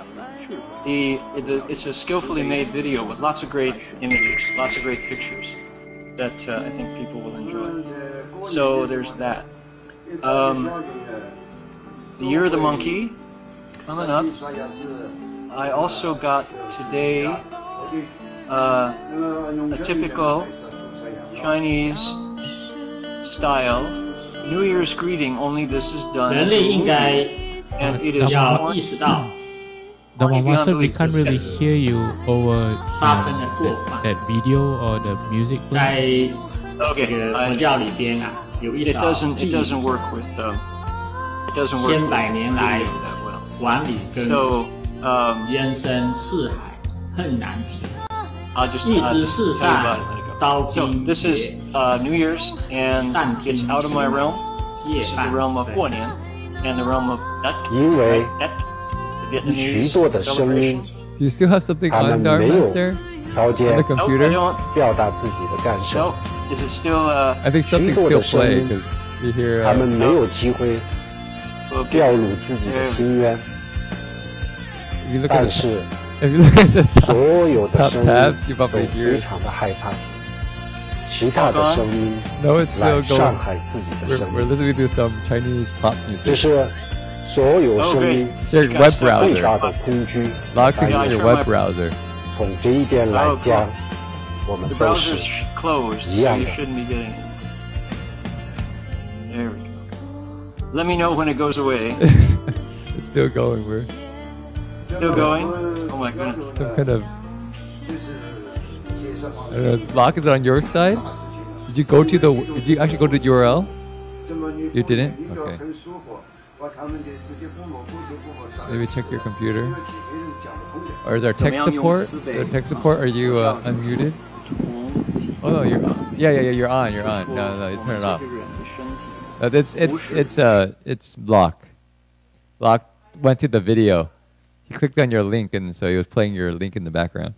the, the it's a skillfully made video with lots of great images, lots of great pictures that uh, I think people will enjoy. So there's that. Um, the Year of the Monkey coming up. I also got today uh, a typical Chinese style New Year's greeting, only this is done. 人类应该 And it is 要意识到 The Beyond Master, we belief. can't really hear you over 发生的 um, 过 that, 患， that video or the music. 在这 Okay, 个 I 佛教里边啊，有一 It 条 doesn't. 记 It 忆 doesn't work with. Um, it doesn't work 千 with 百年来 video that well. 管理跟 So um, 冤声四海恨难平， I'll just, 一 I'll 知 just 世 tell you 上 about it. Let it go. 刀 So 兵 this is 也 uh, New Year's, and 但 it's 听 out of my 书 realm. 夜 This is the 半 realm of 分 Huonian, and the realm of that. 因为 That the 许 Vietnamese 多的声 celebration. 音 Do you still have something 他们 on there, 没有 Master? 条 On 件 the Nope, I computer? don't. 表达自己的感受 No. Is it still? Uh, I think something 许多 still 的声 play 音 because you hear. 他 Uh, 们没有机会 well, 掉入自己的心渊， if you look at 但 the, 是 if you look at the top, 所有的 top 声音 tabs, you 都 probably 非 hear. 常的害怕，其他的声音 No, it's 来 still 伤 going. 害自己的 We're, 声 we're 音， listening to some Chinese pop 这 music. 是所有声音 It's your You web got 最 stuck. 大 browser. 的空虚 Log 和 into 担 I 忧。 your turn web my- browser. 从这一点来 Oh, 讲 cool.， 我们 The 都 browser's 是 closed, so Yeah. you shouldn't be getting it. There we go. Let me know when it goes away. It's still going. We're Still going? Oh my goodness. some kind of. I don't know, Lock, is it on your side? Did you go to the? Did you actually go to the U R L? You didn't? Okay. Maybe check your computer. Or is there tech support? There tech support? Are you uh, unmuted? Oh no, you're on. Yeah, yeah, yeah. You're on. You're on. No, no, you turn it off. Uh, it's it's it's uh it's Lock. Lock went to the video. He clicked on your link, and so he was playing your link in the background.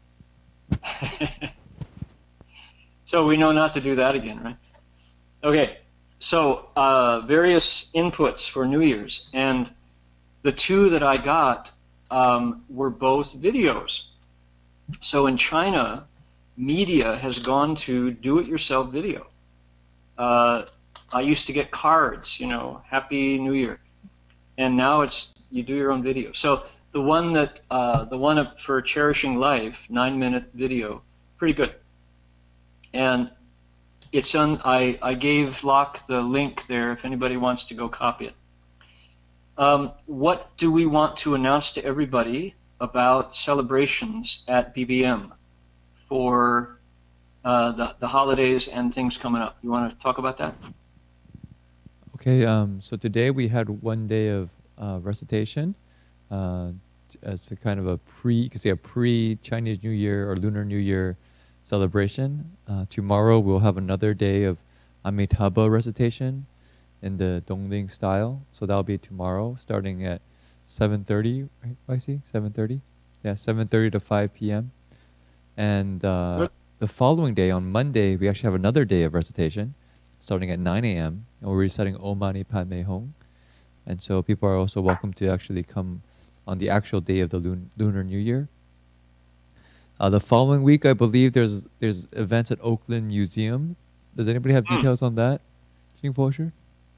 So we know not to do that again, right? Okay, so uh, various inputs for New Year's, and the two that I got um, were both videos. So in China, media has gone to do-it-yourself video. Uh, I used to get cards, you know, Happy New Year, and now it's you do your own video. So the one that uh, the one for Cherishing Life, nine-minute video, pretty good. And it's on. I I gave Locke the link there if anybody wants to go copy it. Um, what do we want to announce to everybody about celebrations at B B M for uh, the the holidays and things coming up? You want to talk about that? Okay. Um. So today we had one day of uh, recitation, uh, as a kind of a pre. You could say a pre-Chinese New Year or Lunar New Year celebration. Uh, tomorrow we'll have another day of Amitabha recitation in the Dongling style. So that'll be tomorrow, starting at seven thirty. Right, I see seven thirty. Yeah, seven thirty to five p m And uh, the following day, on Monday, we actually have another day of recitation, starting at nine a m and we're reciting Om Mani Padme Hum. And so people are also welcome to actually come on the actual day of the lun- Lunar New Year. Uh, the following week, I believe there's there's events at Oakland Museum. Does anybody have Hmm. details on that? Jing Fosher?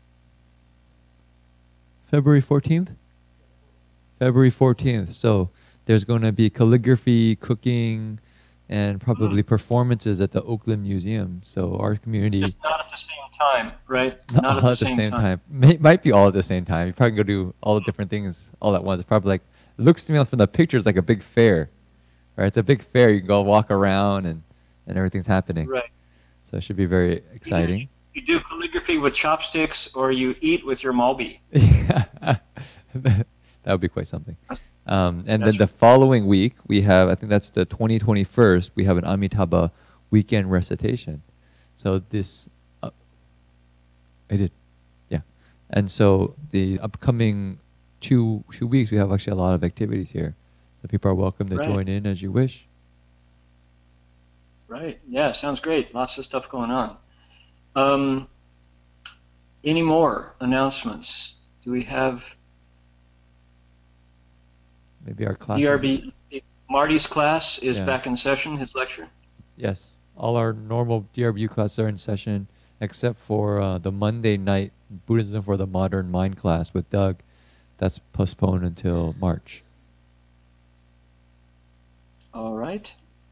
February fourteenth? February fourteenth. So there's going to be calligraphy, cooking, and probably performances at the Oakland Museum. So our community... Just not at the same time, right? Not, Not all at the same, time. May, might be all at the same time. You probably can go do all the different things all at once. It's probably like, it looks to me from the pictures like a big fair, right? It's a big fair. You can go walk around and, and everything's happening. Right. So it should be very exciting. You do calligraphy with chopsticks, or you eat with your malbi. that would be quite something. Um, and That's then the following week, we have, I think that's the twenty twenty-first, we have an Amitabha weekend recitation. So this, uh, I did, yeah. And so the upcoming two two weeks, we have actually a lot of activities here. So people are welcome to Right. join in as you wish. Right. Yeah, sounds great. Lots of stuff going on. Um, any more announcements? Do we have maybe our class. D R B, Marty's class is Yeah. back in session, his lecture. Yes, all our normal D R B U classes are in session, except for uh, the Monday night Buddhism for the Modern Mind class with Doug. That's postponed until March. All right.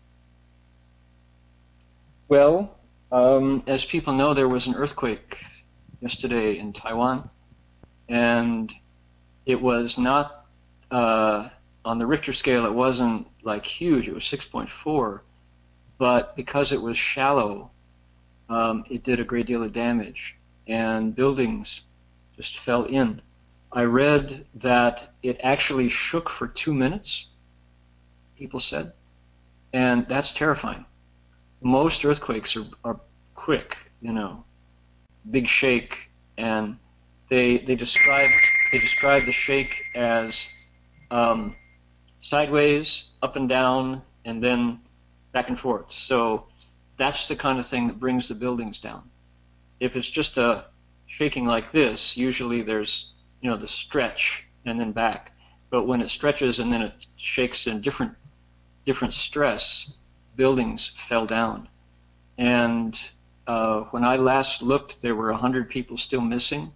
Well, um, as people know, there was an earthquake yesterday in Taiwan, and it was not, uh, on the Richter scale, it wasn't like huge, it was six point four, but because it was shallow, um, it did a great deal of damage, and buildings just fell in. I read that it actually shook for two minutes, people said, and that's terrifying. Most earthquakes are, are quick, you know, big shake, and they they described they described the shake as um, sideways, up and down, and then back and forth. So that's the kind of thing that brings the buildings down. If it's just a shaking like this, usually there's, you know, the stretch and then back. But when it stretches and then it shakes in different different stress, buildings fell down. And uh, when I last looked, there were a hundred people still missing.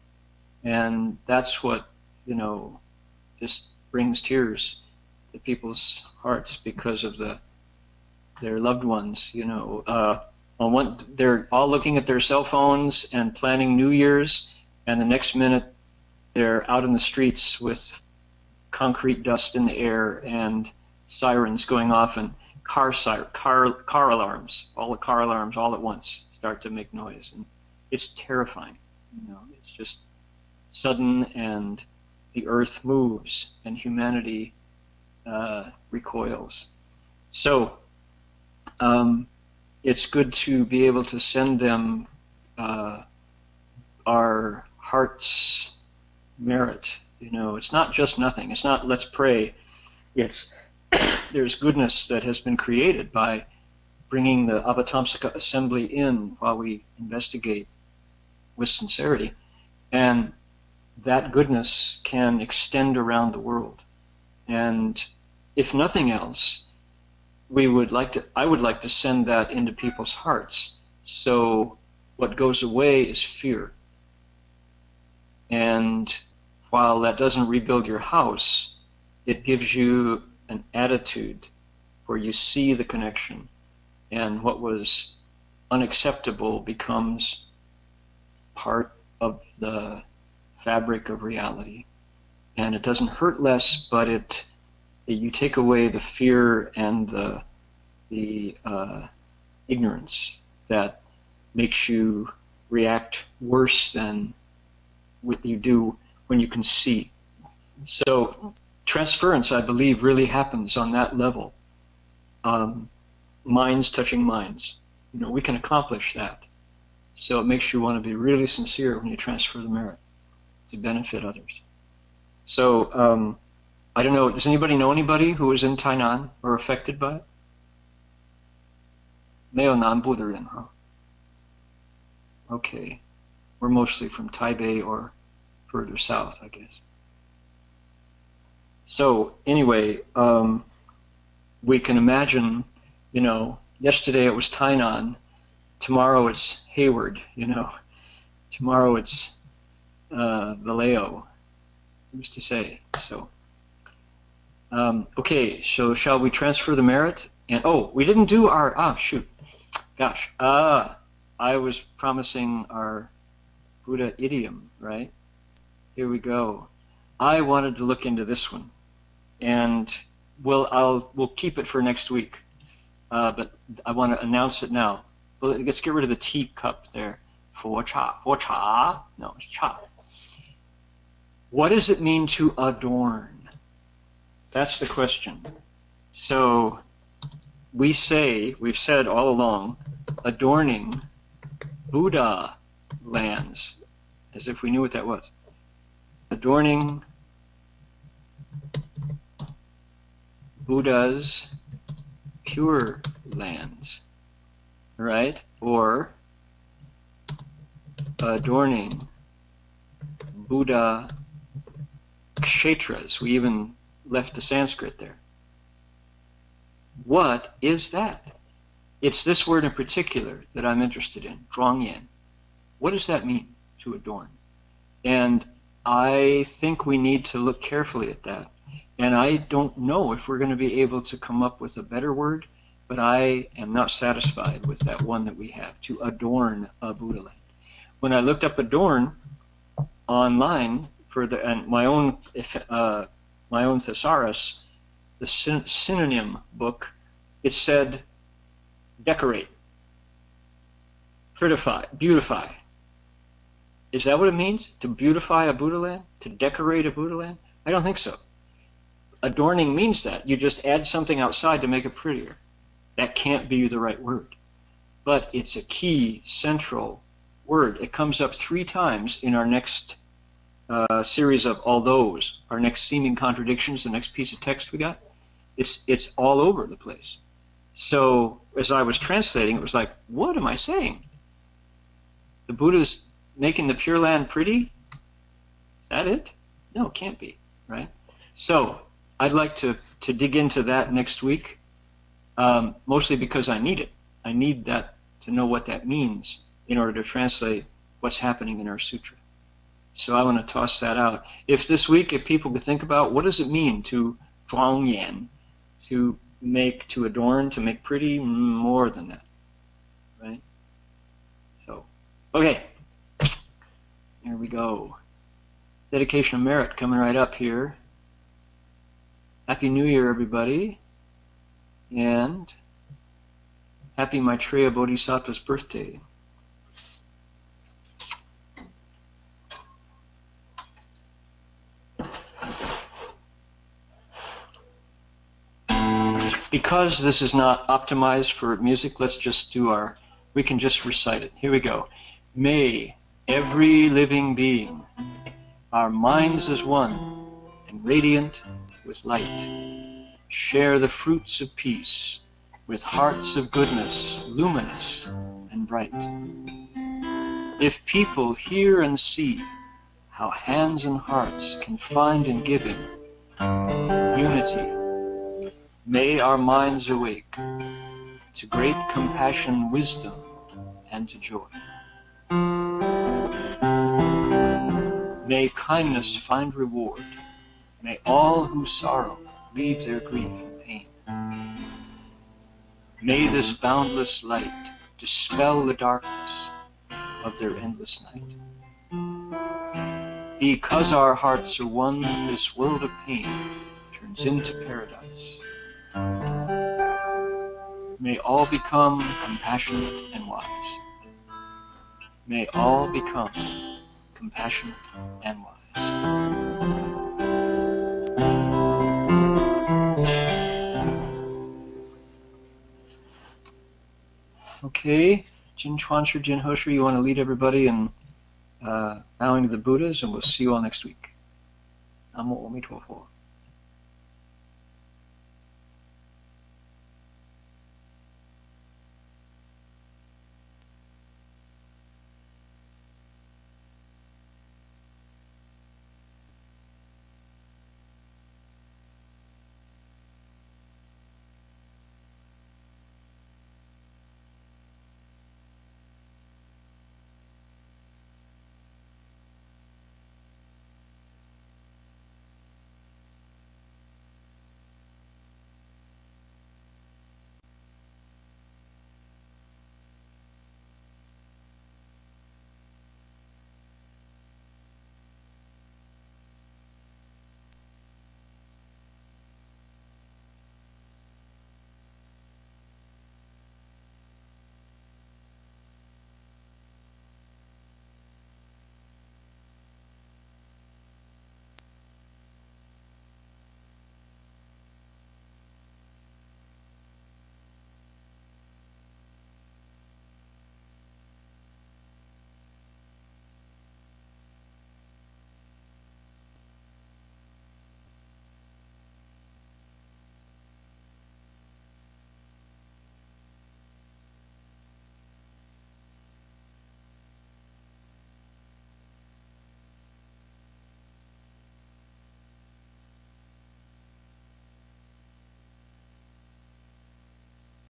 And that's what, you know, just brings tears to people's hearts because of the their loved ones, you know. Uh, on one, they're all looking at their cell phones and planning New Year's, and the next minute they're out in the streets with concrete dust in the air and sirens going off, and car sir car car alarms, all the car alarms all at once start to make noise, and it's terrifying. You know, it's just sudden, and the earth moves, and humanity uh, recoils. So um, it's good to be able to send them uh, our heart's merit. You know, it's not just nothing. It's not let's pray. It's there's goodness that has been created by bringing the Avatamsaka assembly in while we investigate with sincerity, and that goodness can extend around the world. And if nothing else, we would like to, I would like to send that into people's hearts. So what goes away is fear. And while that doesn't rebuild your house, it gives you an attitude where you see the connection, and what was unacceptable becomes part of the fabric of reality. And it doesn't hurt less, but it, it you take away the fear and the the uh, ignorance that makes you react worse than what you do when you can see. So transference, I believe, really happens on that level. Um, minds touching minds. You know, we can accomplish that. So it makes you want to be really sincere when you transfer the merit to benefit others. So um, I don't know, does anybody know anybody who was in Tainan or affected by it? 没有南部的人, huh? Okay. We're mostly from Taipei or further south, I guess. So anyway, um, we can imagine, you know, yesterday it was Tainan, tomorrow it's Hayward, you know, tomorrow it's uh, Vallejo, who's to say? So, um, okay, so shall we transfer the merit? And oh, we didn't do our, ah, shoot, gosh, ah, I was promising our Buddha idiom, right? Here we go. I wanted to look into this one, and we'll, I'll, we'll keep it for next week, uh, but I want to announce it now. Well, let's get rid of the teacup there. 佛茶, 佛茶, no, it's cha. What does it mean to adorn? That's the question. So we say, we've said all along, adorning Buddha lands, as if we knew what that was. Adorning Buddha's pure lands, right? Or adorning Buddha kshetras. We even left the Sanskrit there. What is that? It's this word in particular that I'm interested in, zhuangyan. What does that mean, to adorn? And I think we need to look carefully at that. And I don't know if we're going to be able to come up with a better word, but I am not satisfied with that one that we have, to adorn a Buddha land. When I looked up adorn online for the and my own uh, my own thesaurus, the syn synonym book, it said decorate, prettify, beautify. Is that what it means? To beautify a Buddha land? To decorate a Buddha land? I don't think so. Adorning means that. You just add something outside to make it prettier. That can't be the right word. But it's a key, central word. It comes up three times in our next uh, series of all those, our next seeming contradictions, the next piece of text we got. It's, it's all over the place. So as I was translating, it was like, what am I saying? The Buddha's making the Pure Land pretty? Is that it? No, it can't be, right? So I'd like to, to dig into that next week, um, mostly because I need it. I need that to know what that means in order to translate what's happening in our sutra. So I want to toss that out. If this week, if people could think about what does it mean to zhuangyan, to make, to adorn, to make pretty, more than that, right? So, okay. Here we go. Dedication of merit coming right up here. Happy New Year, everybody. And happy Maitreya Bodhisattva's birthday. Because this is not optimized for music, let's just do our, we can just recite it. Here we go. May every living being, our minds as one and radiant with light, share the fruits of peace with hearts of goodness, luminous and bright. If people hear and see how hands and hearts can find in giving unity, may our minds awake to great compassion, wisdom, and to joy. May kindness find reward. May all who sorrow leave their grief and pain. May this boundless light dispel the darkness of their endless night. Because our hearts are one, this world of pain turns into paradise. May all become compassionate and wise. May all become compassionate and wise. Okay, Jin Chuanshu, Jin Hoshu, you want to lead everybody in uh, bowing to the Buddhas, and we'll see you all next week. Namo Omi Tuo Fo.